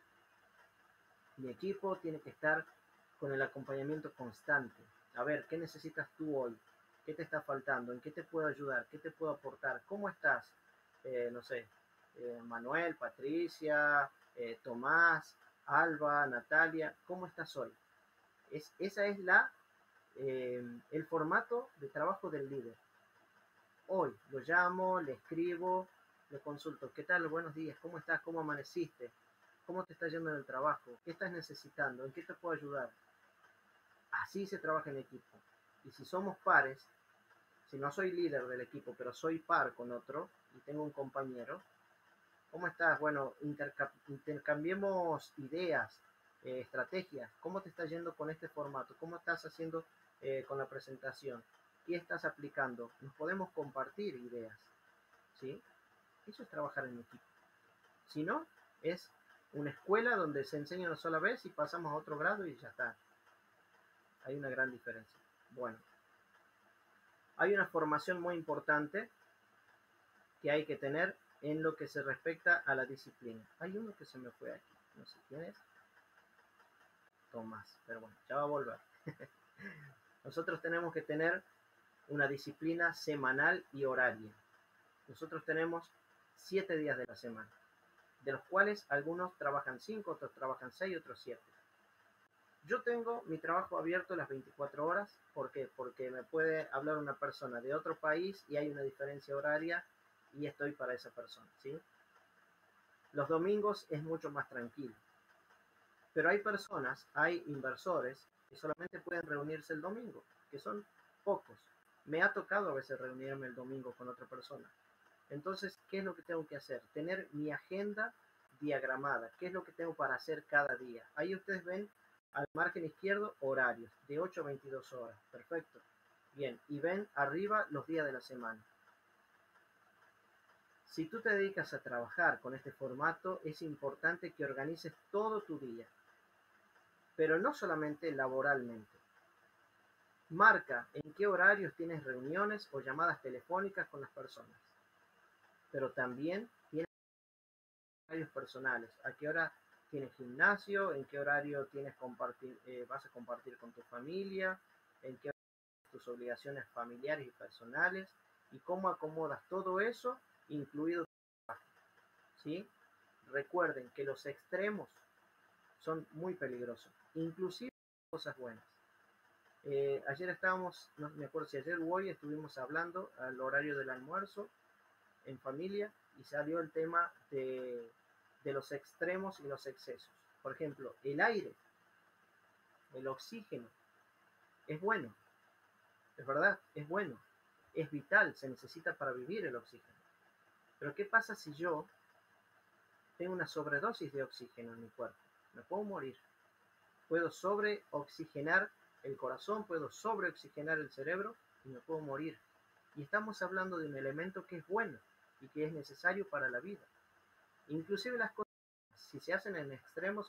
Mi equipo tiene que estar con el acompañamiento constante. A ver, ¿qué necesitas tú hoy? ¿Qué te está faltando? ¿En qué te puedo ayudar? ¿Qué te puedo aportar? ¿Cómo estás? No sé, Manuel, Patricia, Tomás, Alba, Natalia, ¿cómo estás hoy? Esa es el formato de trabajo del líder. Hoy lo llamo, le escribo, le consulto. ¿Qué tal? Buenos días. ¿Cómo estás? ¿Cómo amaneciste? ¿Cómo te está yendo en el trabajo? ¿Qué estás necesitando? ¿En qué te puedo ayudar? Así se trabaja en equipo. Y si somos pares, si no soy líder del equipo, pero soy par con otro y tengo un compañero, ¿cómo estás? Bueno, intercambiemos ideas, estrategias. ¿Cómo te está yendo con este formato? ¿Cómo estás haciendo con la presentación? ¿Qué estás aplicando? Nos podemos compartir ideas, ¿sí? Eso es trabajar en equipo. Si no, es una escuela donde se enseña una sola vez y pasamos a otro grado y ya está. Hay una gran diferencia. Bueno, hay una formación muy importante que hay que tener en lo que se respecta a la disciplina. Hay uno que se me fue aquí, no sé quién es. Tomás, pero bueno, ya va a volver. Nosotros tenemos que tener una disciplina semanal y horaria. Nosotros tenemos 7 días de la semana, de los cuales algunos trabajan 5, otros trabajan 6, otros 7. Yo tengo mi trabajo abierto las 24 horas. ¿Por qué? Porque me puede hablar una persona de otro país y hay una diferencia horaria y estoy para esa persona, ¿sí? Los domingos es mucho más tranquilo. Pero hay personas, hay inversores que solamente pueden reunirse el domingo, que son pocos. Me ha tocado a veces reunirme el domingo con otra persona. Entonces, ¿qué es lo que tengo que hacer? Tener mi agenda diagramada. ¿Qué es lo que tengo para hacer cada día? Ahí ustedes ven al margen izquierdo horarios, de 8 a 22 horas. Perfecto. Bien, y ven arriba los días de la semana. Si tú te dedicas a trabajar con este formato, es importante que organices todo tu día, pero no solamente laboralmente. Marca en qué horarios tienes reuniones o llamadas telefónicas con las personas, pero también tienes horarios personales. ¿A qué hora tienes gimnasio, en qué horario vas a compartir con tu familia, en qué horario tus obligaciones familiares y personales, y cómo acomodas todo eso, incluido tu trabajo, ¿sí? Recuerden que los extremos son muy peligrosos, inclusive cosas buenas. Ayer estábamos, no me acuerdo si ayer o hoy, estuvimos hablando al horario del almuerzo en familia y salió el tema de los extremos y los excesos. Por ejemplo, el aire, el oxígeno, es bueno, es verdad, es bueno, es vital, se necesita para vivir el oxígeno. Pero ¿qué pasa si yo tengo una sobredosis de oxígeno en mi cuerpo? Me puedo morir. Puedo sobreoxigenar el corazón, puedo sobreoxigenar el cerebro y me puedo morir. Y estamos hablando de un elemento que es bueno y que es necesario para la vida. Inclusive las cosas, si se hacen en extremos,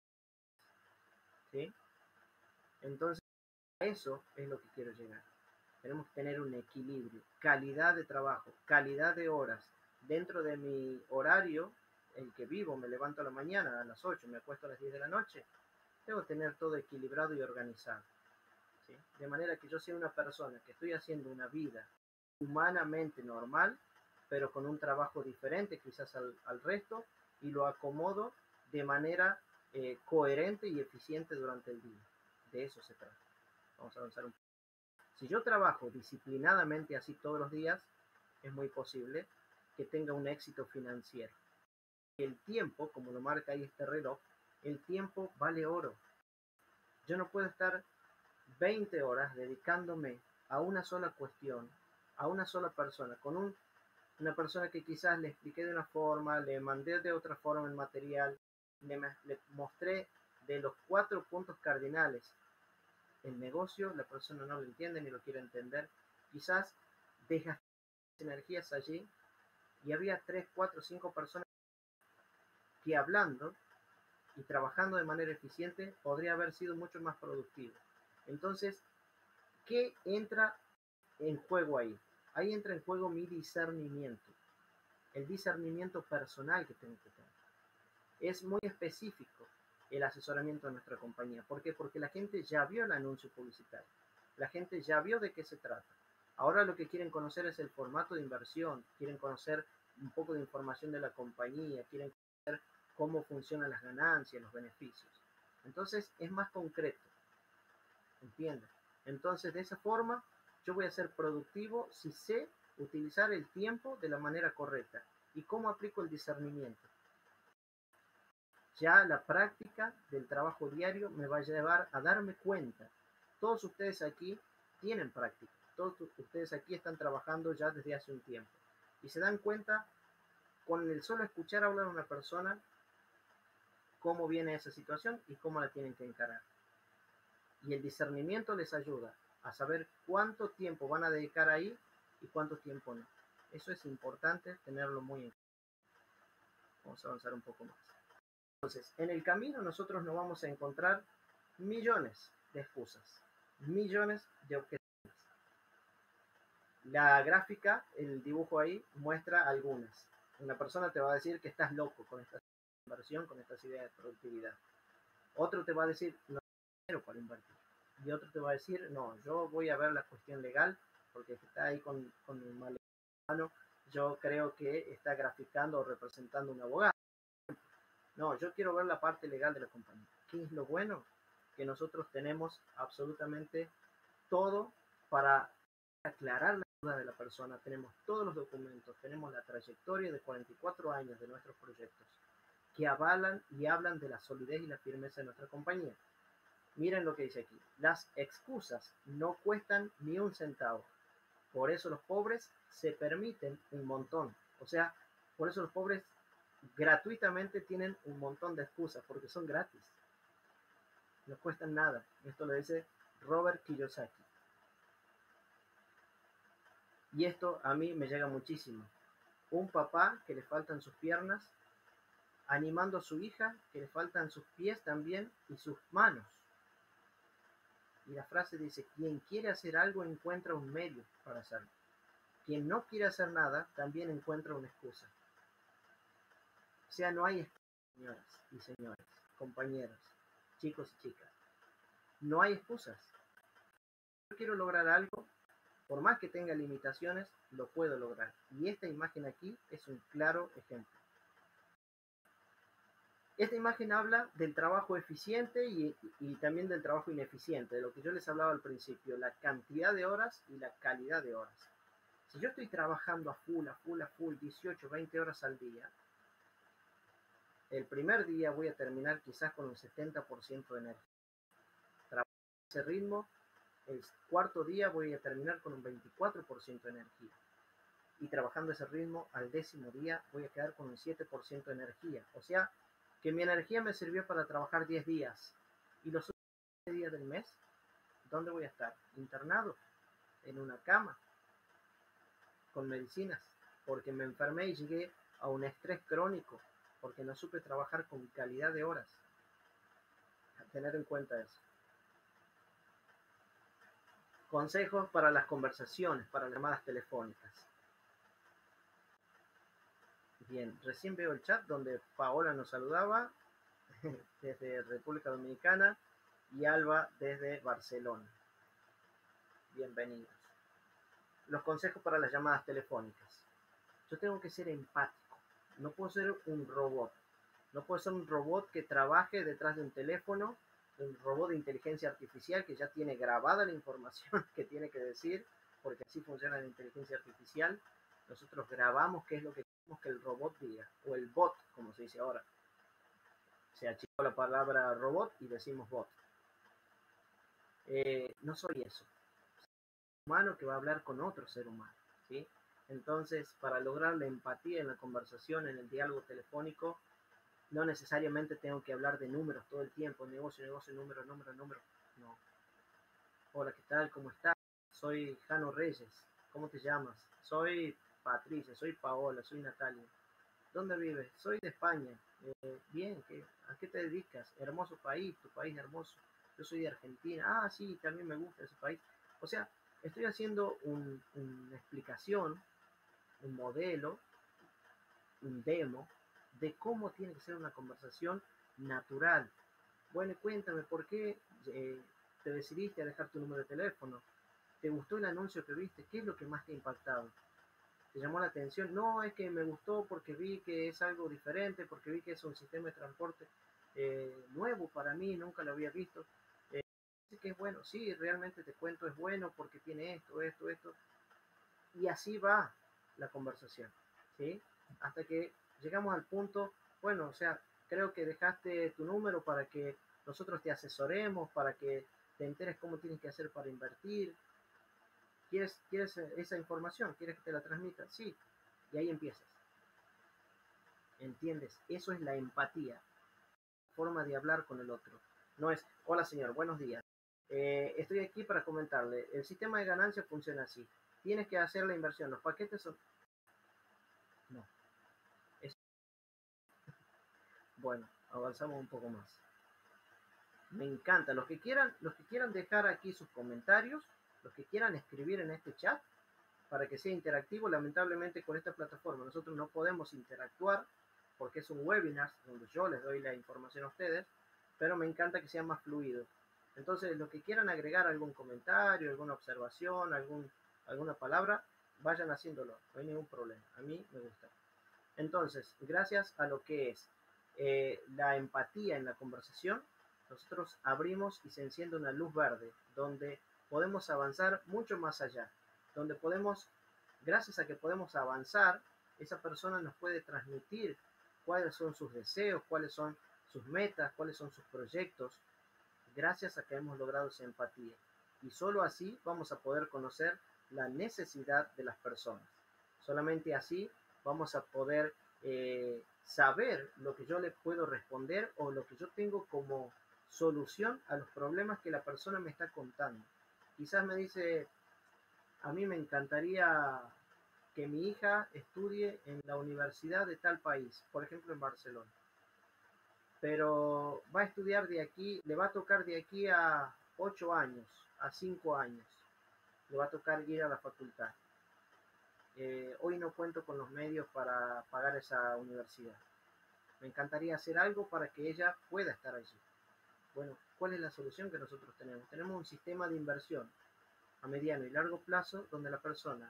¿sí? Entonces, a eso es lo que quiero llegar. Tenemos que tener un equilibrio, calidad de trabajo, calidad de horas. Dentro de mi horario, el que vivo, me levanto a la mañana a las 8, me acuesto a las 10 de la noche, debo tener todo equilibrado y organizado, ¿sí? De manera que yo sea una persona que estoy haciendo una vida humanamente normal, pero con un trabajo diferente quizás al resto, y lo acomodo de manera coherente y eficiente durante el día. De eso se trata. Vamos a avanzar un poco. Si yo trabajo disciplinadamente así todos los días, es muy posible que tenga un éxito financiero. El tiempo, como lo marca ahí este reloj, el tiempo vale oro. Yo no puedo estar 20 horas dedicándome a una sola cuestión, a una sola persona, con una persona que quizás le expliqué de una forma, le mandé de otra forma el material, le mostré de los 4 puntos cardinales el negocio, la persona no lo entiende ni lo quiere entender, quizás dejas energías allí y había 3, 4, 5 personas que hablando y trabajando de manera eficiente podría haber sido mucho más productivo. Entonces, ¿qué entra en juego ahí? Ahí entra en juego mi discernimiento, el discernimiento personal que tengo que tener. Es muy específico el asesoramiento de nuestra compañía. ¿Por qué? Porque la gente ya vio el anuncio publicitario, la gente ya vio de qué se trata. Ahora lo que quieren conocer es el formato de inversión, quieren conocer un poco de información de la compañía, quieren conocer cómo funcionan las ganancias, los beneficios. Entonces es más concreto, ¿entiendes? Entonces de esa forma yo voy a ser productivo si sé utilizar el tiempo de la manera correcta. ¿Y cómo aplico el discernimiento? Ya la práctica del trabajo diario me va a llevar a darme cuenta. Todos ustedes aquí tienen práctica. Todos ustedes aquí están trabajando ya desde hace un tiempo. Y se dan cuenta con el solo escuchar hablar a una persona cómo viene esa situación y cómo la tienen que encarar. Y el discernimiento les ayuda a saber cuánto tiempo van a dedicar ahí y cuánto tiempo no. Eso es importante tenerlo muy en cuenta. Vamos a avanzar un poco más. Entonces, en el camino nosotros nos vamos a encontrar millones de excusas, millones de objeciones. La gráfica, el dibujo ahí, muestra algunas. Una persona te va a decir que estás loco con esta inversión, con estas ideas de productividad. Otro te va a decir, no quiero para invertir. Y otro te va a decir, no, yo voy a ver la cuestión legal, porque está ahí con el mal mano, yo creo que está graficando o representando un abogado. No, yo quiero ver la parte legal de la compañía. ¿Qué es lo bueno? Que nosotros tenemos absolutamente todo para aclarar la duda de la persona. Tenemos todos los documentos, tenemos la trayectoria de 44 años de nuestros proyectos que avalan y hablan de la solidez y la firmeza de nuestra compañía. Miren lo que dice aquí. Las excusas no cuestan ni un centavo. Por eso los pobres se permiten un montón. O sea, por eso los pobres gratuitamente tienen un montón de excusas, porque son gratis. No cuestan nada. Esto lo dice Robert Kiyosaki. Y esto a mí me llega muchísimo. Un papá que le faltan sus piernas, animando a su hija que le faltan sus pies también y sus manos. Y la frase dice, quien quiere hacer algo encuentra un medio para hacerlo. Quien no quiere hacer nada también encuentra una excusa. O sea, no hay excusa Señoras y señores, compañeros, chicos y chicas, no hay excusas. Yo quiero lograr algo, por más que tenga limitaciones, lo puedo lograr. Y esta imagen aquí es un claro ejemplo. Esta imagen habla del trabajo eficiente y también del trabajo ineficiente, de lo que yo les hablaba al principio, la cantidad de horas y la calidad de horas. Si yo estoy trabajando a full, 18, 20 horas al día, el primer día voy a terminar quizás con un 70% de energía. Trabajando a ese ritmo, el cuarto día voy a terminar con un 24% de energía. Y trabajando a ese ritmo, al 10º día voy a quedar con un 7% de energía. O sea, que mi energía me sirvió para trabajar 10 días. Y los otros días del mes, ¿dónde voy a estar? Internado, en una cama, con medicinas, porque me enfermé y llegué a un estrés crónico, porque no supe trabajar con calidad de horas. A tener en cuenta eso. Consejos para las conversaciones, para las llamadas telefónicas. Bien, recién veo el chat donde Paola nos saludaba desde República Dominicana y Alba desde Barcelona. Bienvenidos. Los consejos para las llamadas telefónicas. Yo tengo que ser empático. No puedo ser un robot. No puedo ser un robot que trabaje detrás de un teléfono, un robot de inteligencia artificial que ya tiene grabada la información que tiene que decir, porque así funciona la inteligencia artificial. Nosotros grabamos qué es lo que queremos que el robot diga, o el bot, como se dice ahora. Se achicó la palabra robot y decimos bot. No soy eso. Soy un humano que va a hablar con otro ser humano, ¿sí? Entonces, para lograr la empatía en la conversación, en el diálogo telefónico, no necesariamente tengo que hablar de números todo el tiempo, negocio, número. No. Hola, ¿qué tal? ¿Cómo estás? Soy Jano Reyes. ¿Cómo te llamas? Soy Patricia, soy Paola, soy Natalia. ¿Dónde vives? Soy de España. Bien, ¿a qué te dedicas? Hermoso país, tu país hermoso. Yo soy de Argentina. Ah, sí, también me gusta ese país. O sea, estoy haciendo una explicación, un modelo, un demo de cómo tiene que ser una conversación natural. Bueno, cuéntame, ¿por qué te decidiste a dejar tu número de teléfono? ¿Te gustó el anuncio que viste? ¿Qué es lo que más te ha impactado? ¿Te llamó la atención? No, es que me gustó porque vi que es algo diferente, porque vi que es un sistema de transporte nuevo para mí, nunca lo había visto. Dice que es bueno, sí, realmente te cuento, es bueno porque tiene esto. Y así va la conversación, ¿sí? Hasta que llegamos al punto, bueno, o sea, creo que dejaste tu número para que nosotros te asesoremos, para que te enteres cómo tienes que hacer para invertir. ¿Quieres esa información? ¿Quieres que te la transmita? Sí. Y ahí empiezas. ¿Entiendes? Eso es la empatía, forma de hablar con el otro. No es, hola señor, buenos días. Estoy aquí para comentarle, el sistema de ganancia funciona así. Tienes que hacer la inversión, los paquetes son... No. Es... Bueno, avanzamos un poco más. Me encanta. Los que quieran dejar aquí sus comentarios, los que quieran escribir en este chat, para que sea interactivo. Lamentablemente con esta plataforma nosotros no podemos interactuar porque es un webinar donde yo les doy la información a ustedes, pero me encanta que sea más fluido. Entonces, los que quieran agregar algún comentario, alguna observación, alguna palabra, vayan haciéndolo, no hay ningún problema. A mí me gusta. Entonces, gracias a lo que es la empatía en la conversación, nosotros abrimos y se enciende una luz verde donde podemos avanzar mucho más allá, donde podemos, gracias a que podemos avanzar, esa persona nos puede transmitir cuáles son sus deseos, cuáles son sus metas, cuáles son sus proyectos, gracias a que hemos logrado esa empatía. Y solo así vamos a poder conocer la necesidad de las personas. Solamente así vamos a poder saber lo que yo le puedo responder o lo que yo tengo como solución a los problemas que la persona me está contando. Quizás me dice, a mí me encantaría que mi hija estudie en la universidad de tal país, por ejemplo en Barcelona, pero va a estudiar de aquí, le va a tocar de aquí a 8 años, a 5 años, le va a tocar ir a la facultad. Hoy no cuento con los medios para pagar esa universidad. Me encantaría hacer algo para que ella pueda estar allí. Bueno, ¿cuál es la solución que nosotros tenemos? Tenemos un sistema de inversión a mediano y largo plazo donde la persona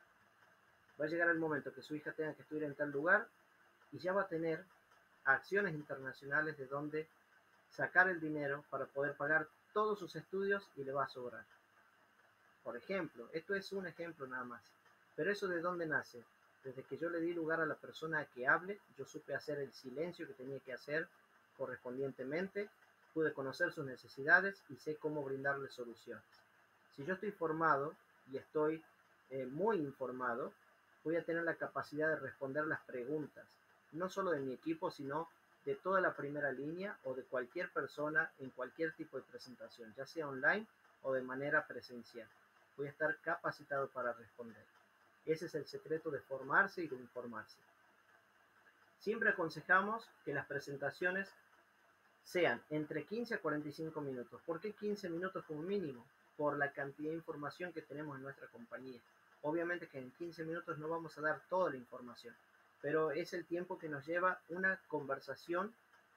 va a llegar el momento que su hija tenga que estudiar en tal lugar y ya va a tener acciones internacionales de donde sacar el dinero para poder pagar todos sus estudios y le va a sobrar. Por ejemplo, esto es un ejemplo nada más. Pero eso ¿de dónde nace? Desde que yo le di lugar a la persona a que hable, yo supe hacer el silencio que tenía que hacer correspondientemente, pude conocer sus necesidades y sé cómo brindarle soluciones. Si yo estoy formado y estoy muy informado, voy a tener la capacidad de responder las preguntas, no solo de mi equipo, sino de toda la primera línea o de cualquier persona en cualquier tipo de presentación, ya sea online o de manera presencial. Voy a estar capacitado para responder. Ese es el secreto de formarse y de informarse. Siempre aconsejamos que las presentaciones sean entre 15 a 45 minutos. ¿Por qué 15 minutos como mínimo? Por la cantidad de información que tenemos en nuestra compañía. Obviamente que en 15 minutos no vamos a dar toda la información, pero es el tiempo que nos lleva una conversación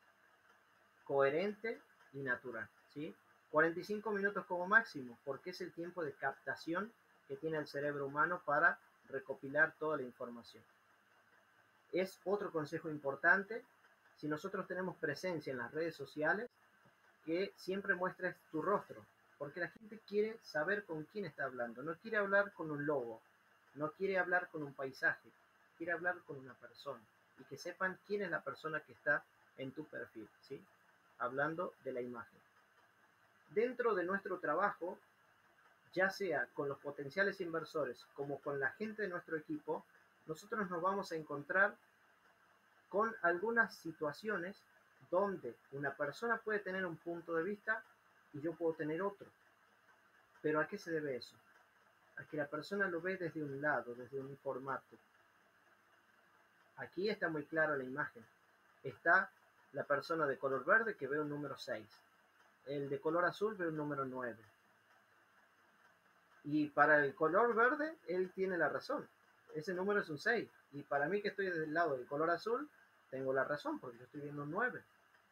coherente y natural, ¿sí? 45 minutos como máximo, porque es el tiempo de captación que tiene el cerebro humano para recopilar toda la información. Es otro consejo importante, si nosotros tenemos presencia en las redes sociales, que siempre muestres tu rostro, porque la gente quiere saber con quién está hablando, no quiere hablar con un logo, no quiere hablar con un paisaje, quiere hablar con una persona, y que sepan quién es la persona que está en tu perfil, ¿sí? Hablando de la imagen. Dentro de nuestro trabajo, ya sea con los potenciales inversores como con la gente de nuestro equipo, nosotros nos vamos a encontrar con algunas situaciones donde una persona puede tener un punto de vista y yo puedo tener otro. ¿Pero a qué se debe eso? A que la persona lo ve desde un lado, desde un formato. Aquí está muy clara la imagen. Está la persona de color verde que ve un número 6. El de color azul ve un número 9. Y para el color verde, él tiene la razón. Ese número es un 6. Y para mí que estoy desde el lado del color azul, tengo la razón porque yo estoy viendo un 9.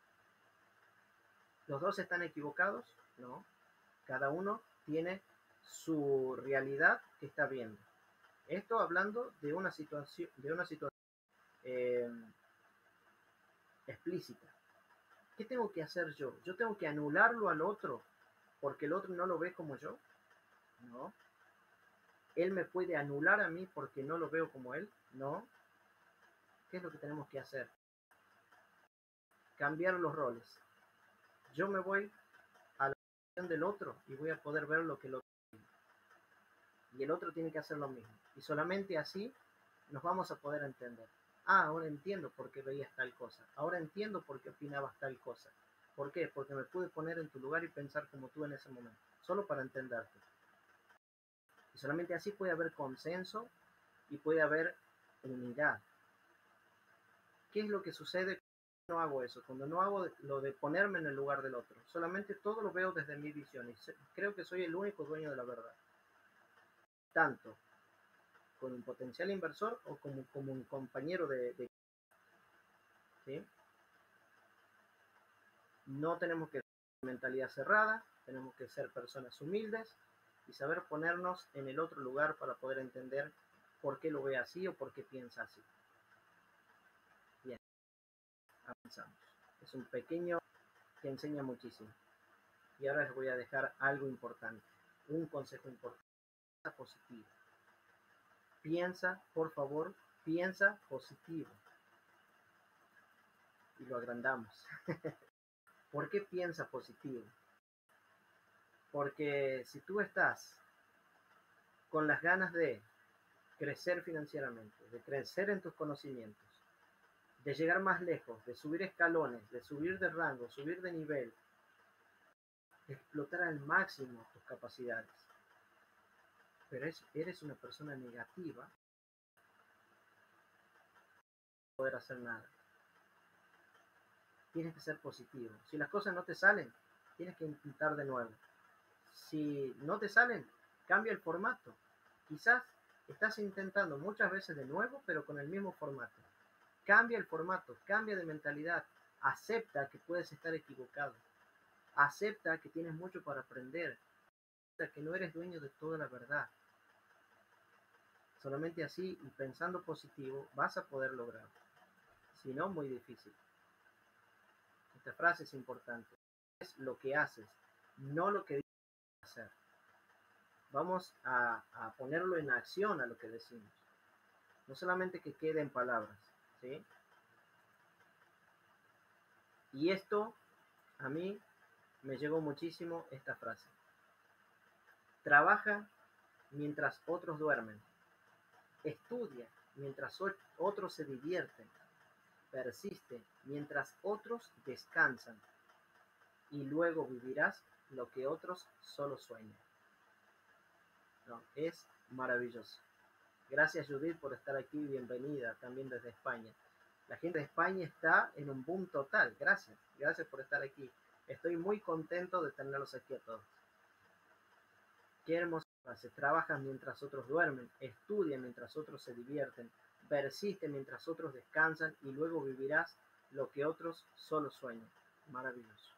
¿Los dos están equivocados? No. Cada uno tiene su realidad que está viendo. Esto hablando de una situación eh, explícita. ¿Qué tengo que hacer yo? ¿Yo tengo que anularlo al otro porque el otro no lo ve como yo? No. ¿Él me puede anular a mí porque no lo veo como él? No. ¿Qué es lo que tenemos que hacer? Cambiar los roles. Yo me voy a la posición del otro y voy a poder ver lo que el otro ve. Y el otro tiene que hacer lo mismo. Y solamente así nos vamos a poder entender. Ah, ahora entiendo por qué veías tal cosa. Ahora entiendo por qué opinabas tal cosa. ¿Por qué? Porque me pude poner en tu lugar y pensar como tú en ese momento. Solo para entenderte. Y solamente así puede haber consenso y puede haber unidad. ¿Qué es lo que sucede cuando no hago eso? Cuando no hago lo de ponerme en el lugar del otro. Solamente todo lo veo desde mi visión y creo que soy el único dueño de la verdad. Tanto con un potencial inversor o como un compañero de ¿sí? No tenemos que tener mentalidad cerrada, tenemos que ser personas humildes y saber ponernos en el otro lugar para poder entender por qué lo ve así o por qué piensa así. Bien, avanzamos. Es un pequeño que enseña muchísimo. Y ahora les voy a dejar algo importante, un consejo importante. Piensa positivo. Piensa, por favor, piensa positivo. Y lo agrandamos. ¿Por qué piensa positivo? Porque si tú estás con las ganas de crecer financieramente, de crecer en tus conocimientos, de llegar más lejos, de subir escalones, de subir de rango, subir de nivel, de explotar al máximo tus capacidades, pero eres una persona negativa, no poder hacer nada. Tienes que ser positivo. Si las cosas no te salen, tienes que intentar de nuevo. Si no te salen, cambia el formato. Quizás estás intentando muchas veces de nuevo, pero con el mismo formato. Cambia el formato, cambia de mentalidad, acepta que puedes estar equivocado, acepta que tienes mucho para aprender, acepta que no eres dueño de toda la verdad. Solamente así y pensando positivo vas a poder lograrlo. Si no, muy difícil. Esta frase es importante. Es lo que haces, no lo que dices hacer. Vamos a ponerlo en acción a lo que decimos. No solamente que quede en palabras, ¿sí? Y esto a mí me llegó muchísimo esta frase. Trabaja mientras otros duermen. Estudia mientras otros se divierten. Persiste mientras otros descansan. Y luego vivirás lo que otros solo sueñan. No, es maravilloso. Gracias, Judith, por estar aquí. Bienvenida también desde España. La gente de España está en un boom total. Gracias. Gracias por estar aquí. Estoy muy contento de tenerlos aquí a todos. Qué hermosa frase. Trabaja mientras otros duermen. Estudia mientras otros se divierten. Persiste mientras otros descansan y luego vivirás lo que otros solo sueñan. Maravilloso.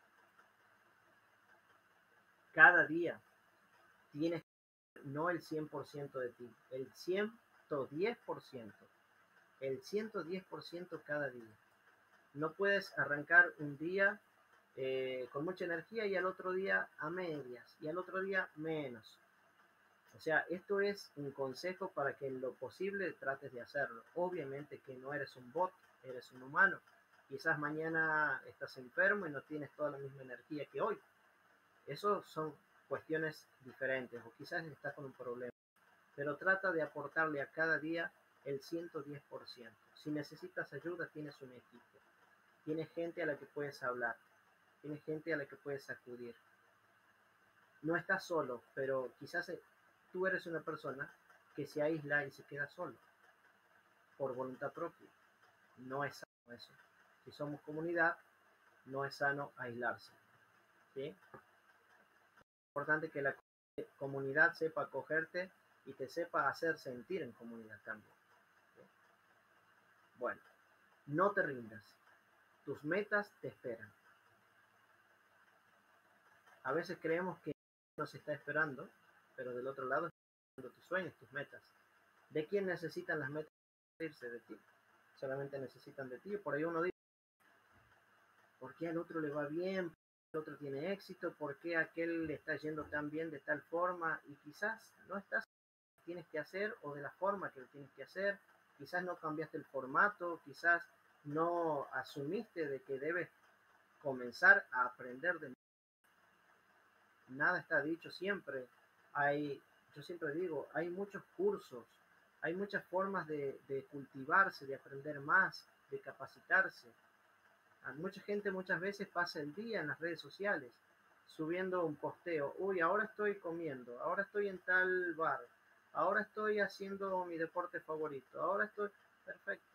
Cada día tienes no el 100% de ti, el 110%, el 110% cada día. No puedes arrancar un día con mucha energía y al otro día a medias y al otro día menos. O sea, esto es un consejo para que en lo posible trates de hacerlo. Obviamente que no eres un bot, eres un humano. Quizás mañana estás enfermo y no tienes toda la misma energía que hoy. Eso son cuestiones diferentes o quizás estás con un problema. Pero trata de aportarle a cada día el 110%. Si necesitas ayuda, tienes un equipo. Tienes gente a la que puedes hablar. Tienes gente a la que puedes acudir. No estás solo, pero quizás tú eres una persona que se aísla y se queda solo por voluntad propia. No es sano eso. Si somos comunidad, no es sano aislarse. ¿Sí? Es importante que la comunidad sepa acogerte y te sepa hacer sentir en comunidad también. ¿Sí? Bueno, no te rindas. Tus metas te esperan. A veces creemos que nos está esperando, pero del otro lado están esperando tus sueños, tus metas. ¿De quién necesitan las metas? Irse de ti. Solamente necesitan de ti. Por ahí uno dice, ¿por qué al otro le va bien? ¿Por qué el otro tiene éxito? ¿Por qué a aquel le está yendo tan bien de tal forma? Y quizás no estás lo que tienes que hacer o de la forma que lo tienes que hacer. Quizás no cambiaste el formato, quizás no asumiste de que debes comenzar a aprender de nada está dicho siempre. Yo siempre digo, hay muchos cursos, hay muchas formas de cultivarse, de aprender más, de capacitarse. Mucha gente muchas veces pasa el día en las redes sociales subiendo un posteo. Uy, ahora estoy comiendo, ahora estoy en tal bar, ahora estoy haciendo mi deporte favorito, ahora estoy perfecto.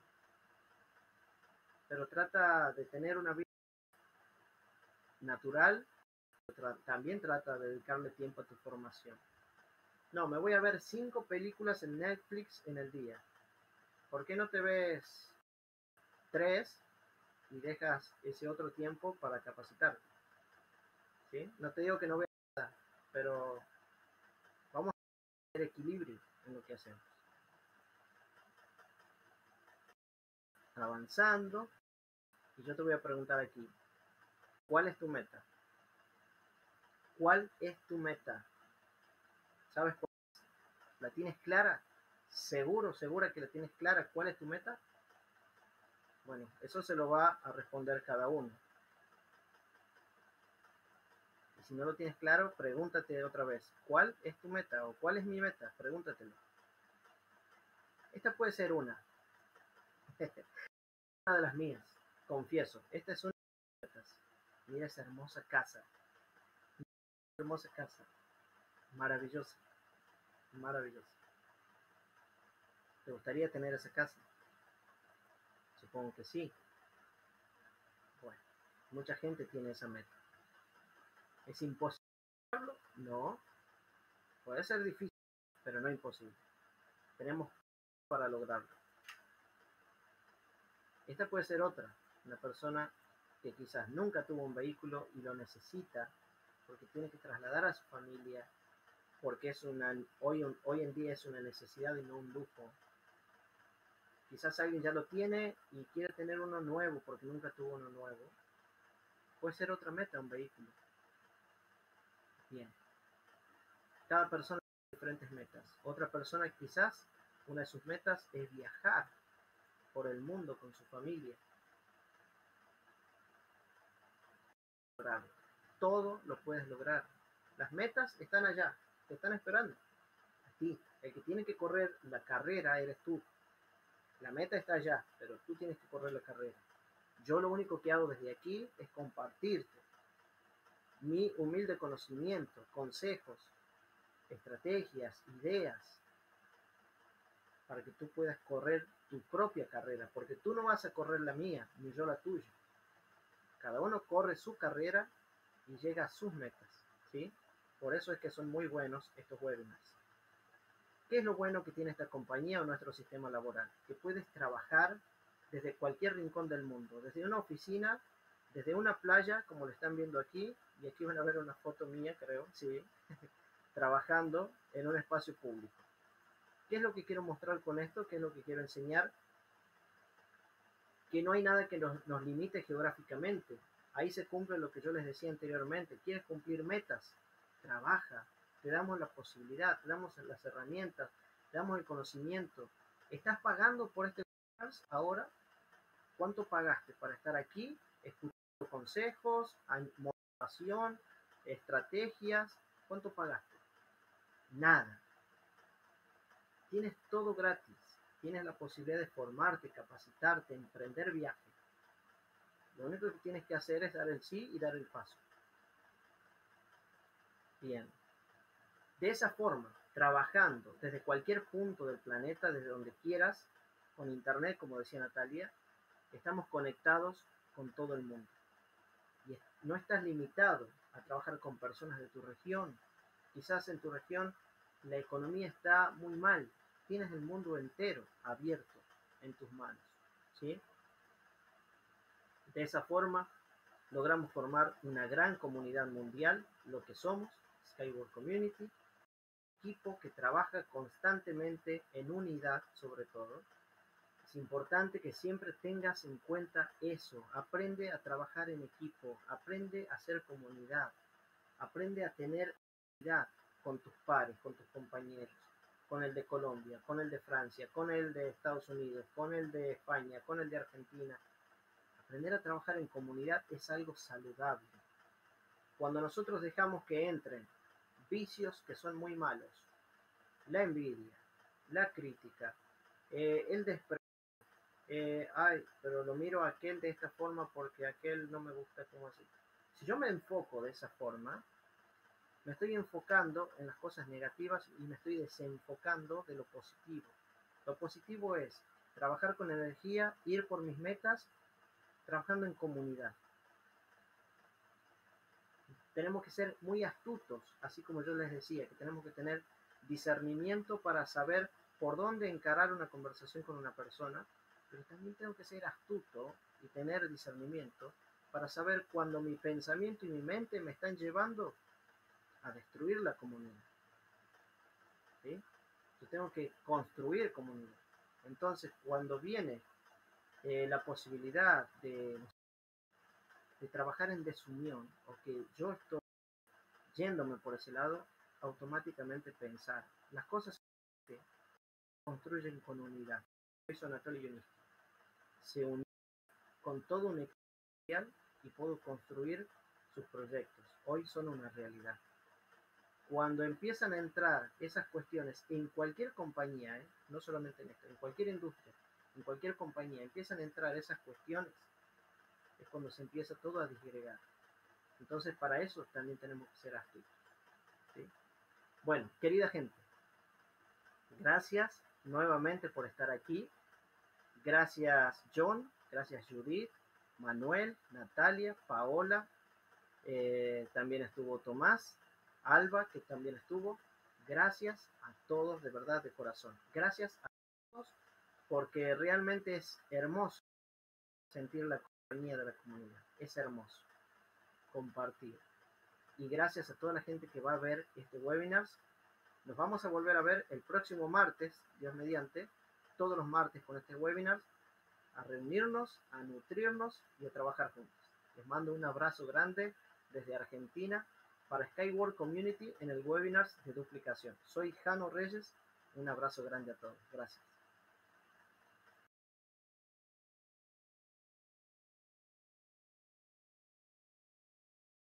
Pero trata de tener una vida natural, también trata de dedicarle tiempo a tu formación. No, me voy a ver 5 películas en Netflix en el día. ¿Por qué no te ves 3 y dejas ese otro tiempo para capacitarte? ¿Sí? No te digo que no veas nada, pero vamos a tener equilibrio en lo que hacemos. Avanzando, y yo te voy a preguntar aquí, ¿cuál es tu meta? ¿Cuál es tu meta? ¿Sabes cuál es? ¿La tienes clara? ¿Segura que la tienes clara? ¿Cuál es tu meta? Bueno, eso se lo va a responder cada uno. Y si no lo tienes claro, pregúntate otra vez, ¿cuál es tu meta o cuál es mi meta? Pregúntatelo. Esta puede ser una. Una de las mías, confieso. Esta es una de mis metas. Mira esa hermosa casa. Hermosa casa. Maravillosa. Maravillosa. ¿Te gustaría tener esa casa? Supongo que sí. Bueno, mucha gente tiene esa meta. ¿Es imposible? No. Puede ser difícil, pero no imposible. Tenemos para lograrlo. Esta puede ser otra, una persona que quizás nunca tuvo un vehículo y lo necesita porque tiene que trasladar a su familia, porque hoy en día es una necesidad y no un lujo. Quizás alguien ya lo tiene y quiere tener uno nuevo porque nunca tuvo uno nuevo. Puede ser otra meta, un vehículo. Bien. Cada persona tiene diferentes metas. Otra persona quizás una de sus metas es viajar por el mundo con su familia. Todo lo puedes lograr. Las metas están allá, te están esperando. A ti. El que tiene que correr la carrera eres tú. La meta está allá, pero tú tienes que correr la carrera. Yo lo único que hago desde aquí es compartirte mi humilde conocimiento, consejos, estrategias, ideas, para que tú puedas correr tu propia carrera, porque tú no vas a correr la mía, ni yo la tuya. Cada uno corre su carrera y llega a sus metas, ¿sí? Por eso es que son muy buenos estos webinars. ¿Qué es lo bueno que tiene esta compañía o nuestro sistema laboral? Que puedes trabajar desde cualquier rincón del mundo, desde una oficina, desde una playa, como lo están viendo aquí, y aquí van a ver una foto mía, creo, sí, trabajando en un espacio público. ¿Qué es lo que quiero mostrar con esto? ¿Qué es lo que quiero enseñar? Que no hay nada que nos limite geográficamente. Ahí se cumple lo que yo les decía anteriormente. ¿Quieres cumplir metas? Trabaja. Te damos la posibilidad, te damos las herramientas, te damos el conocimiento. ¿Estás pagando por este podcast ahora? ¿Cuánto pagaste para estar aquí, escuchando consejos, motivación, estrategias? ¿Cuánto pagaste? Nada. Tienes todo gratis. Tienes la posibilidad de formarte, capacitarte, emprender viajes. Lo único que tienes que hacer es dar el sí y dar el paso. Bien. De esa forma, trabajando desde cualquier punto del planeta, desde donde quieras, con internet, como decía Natalia, estamos conectados con todo el mundo. Y no estás limitado a trabajar con personas de tu región. Quizás en tu región la economía está muy mal. Tienes el mundo entero abierto en tus manos, ¿sí? De esa forma, logramos formar una gran comunidad mundial, lo que somos, Skyward Community, equipo que trabaja constantemente en unidad sobre todo. Es importante que siempre tengas en cuenta eso. Aprende a trabajar en equipo, aprende a hacer comunidad, aprende a tener unidad con tus pares, con tus compañeros, con el de Colombia, con el de Francia, con el de Estados Unidos, con el de España, con el de Argentina. Aprender a trabajar en comunidad es algo saludable. Cuando nosotros dejamos que entren vicios que son muy malos, la envidia, la crítica, el desprecio, ay, pero lo miro a aquel de esta forma porque aquel no me gusta como así. Si yo me enfoco de esa forma, me estoy enfocando en las cosas negativas y me estoy desenfocando de lo positivo. Lo positivo es trabajar con energía, ir por mis metas, trabajando en comunidad. Tenemos que ser muy astutos, así como yo les decía, que tenemos que tener discernimiento para saber por dónde encarar una conversación con una persona, pero también tengo que ser astuto y tener discernimiento para saber cuando mi pensamiento y mi mente me están llevando a destruir la comunidad. ¿Sí? Yo tengo que construir comunidad. Entonces, cuando viene la posibilidad de trabajar en desunión, o que yo estoy yéndome por ese lado, automáticamente pensar. Las cosas se construyen con unidad. Eso Anatoly Yuniski. Se unió con todo un equipo y pudo construir sus proyectos. Hoy son una realidad. Cuando empiezan a entrar esas cuestiones en cualquier compañía, no solamente en esto, en cualquier industria, en cualquier compañía, empiezan a entrar esas cuestiones, es cuando se empieza todo a disgregar. Entonces, para eso también tenemos que ser astutos. ¿Sí? Bueno, querida gente, gracias nuevamente por estar aquí. Gracias John, gracias Judith, Manuel, Natalia, Paola, también estuvo Tomás, Alba, que también estuvo. Gracias a todos, de verdad, de corazón. Gracias a todos, porque realmente es hermoso sentir la compañía de la comunidad. Es hermoso compartir. Y gracias a toda la gente que va a ver este webinar. Nos vamos a volver a ver el próximo martes, Dios mediante, todos los martes con este webinar, a reunirnos, a nutrirnos y a trabajar juntos. Les mando un abrazo grande desde Argentina para Skyward Community en el webinar de duplicación. Soy Jano Reyes, un abrazo grande a todos. Gracias.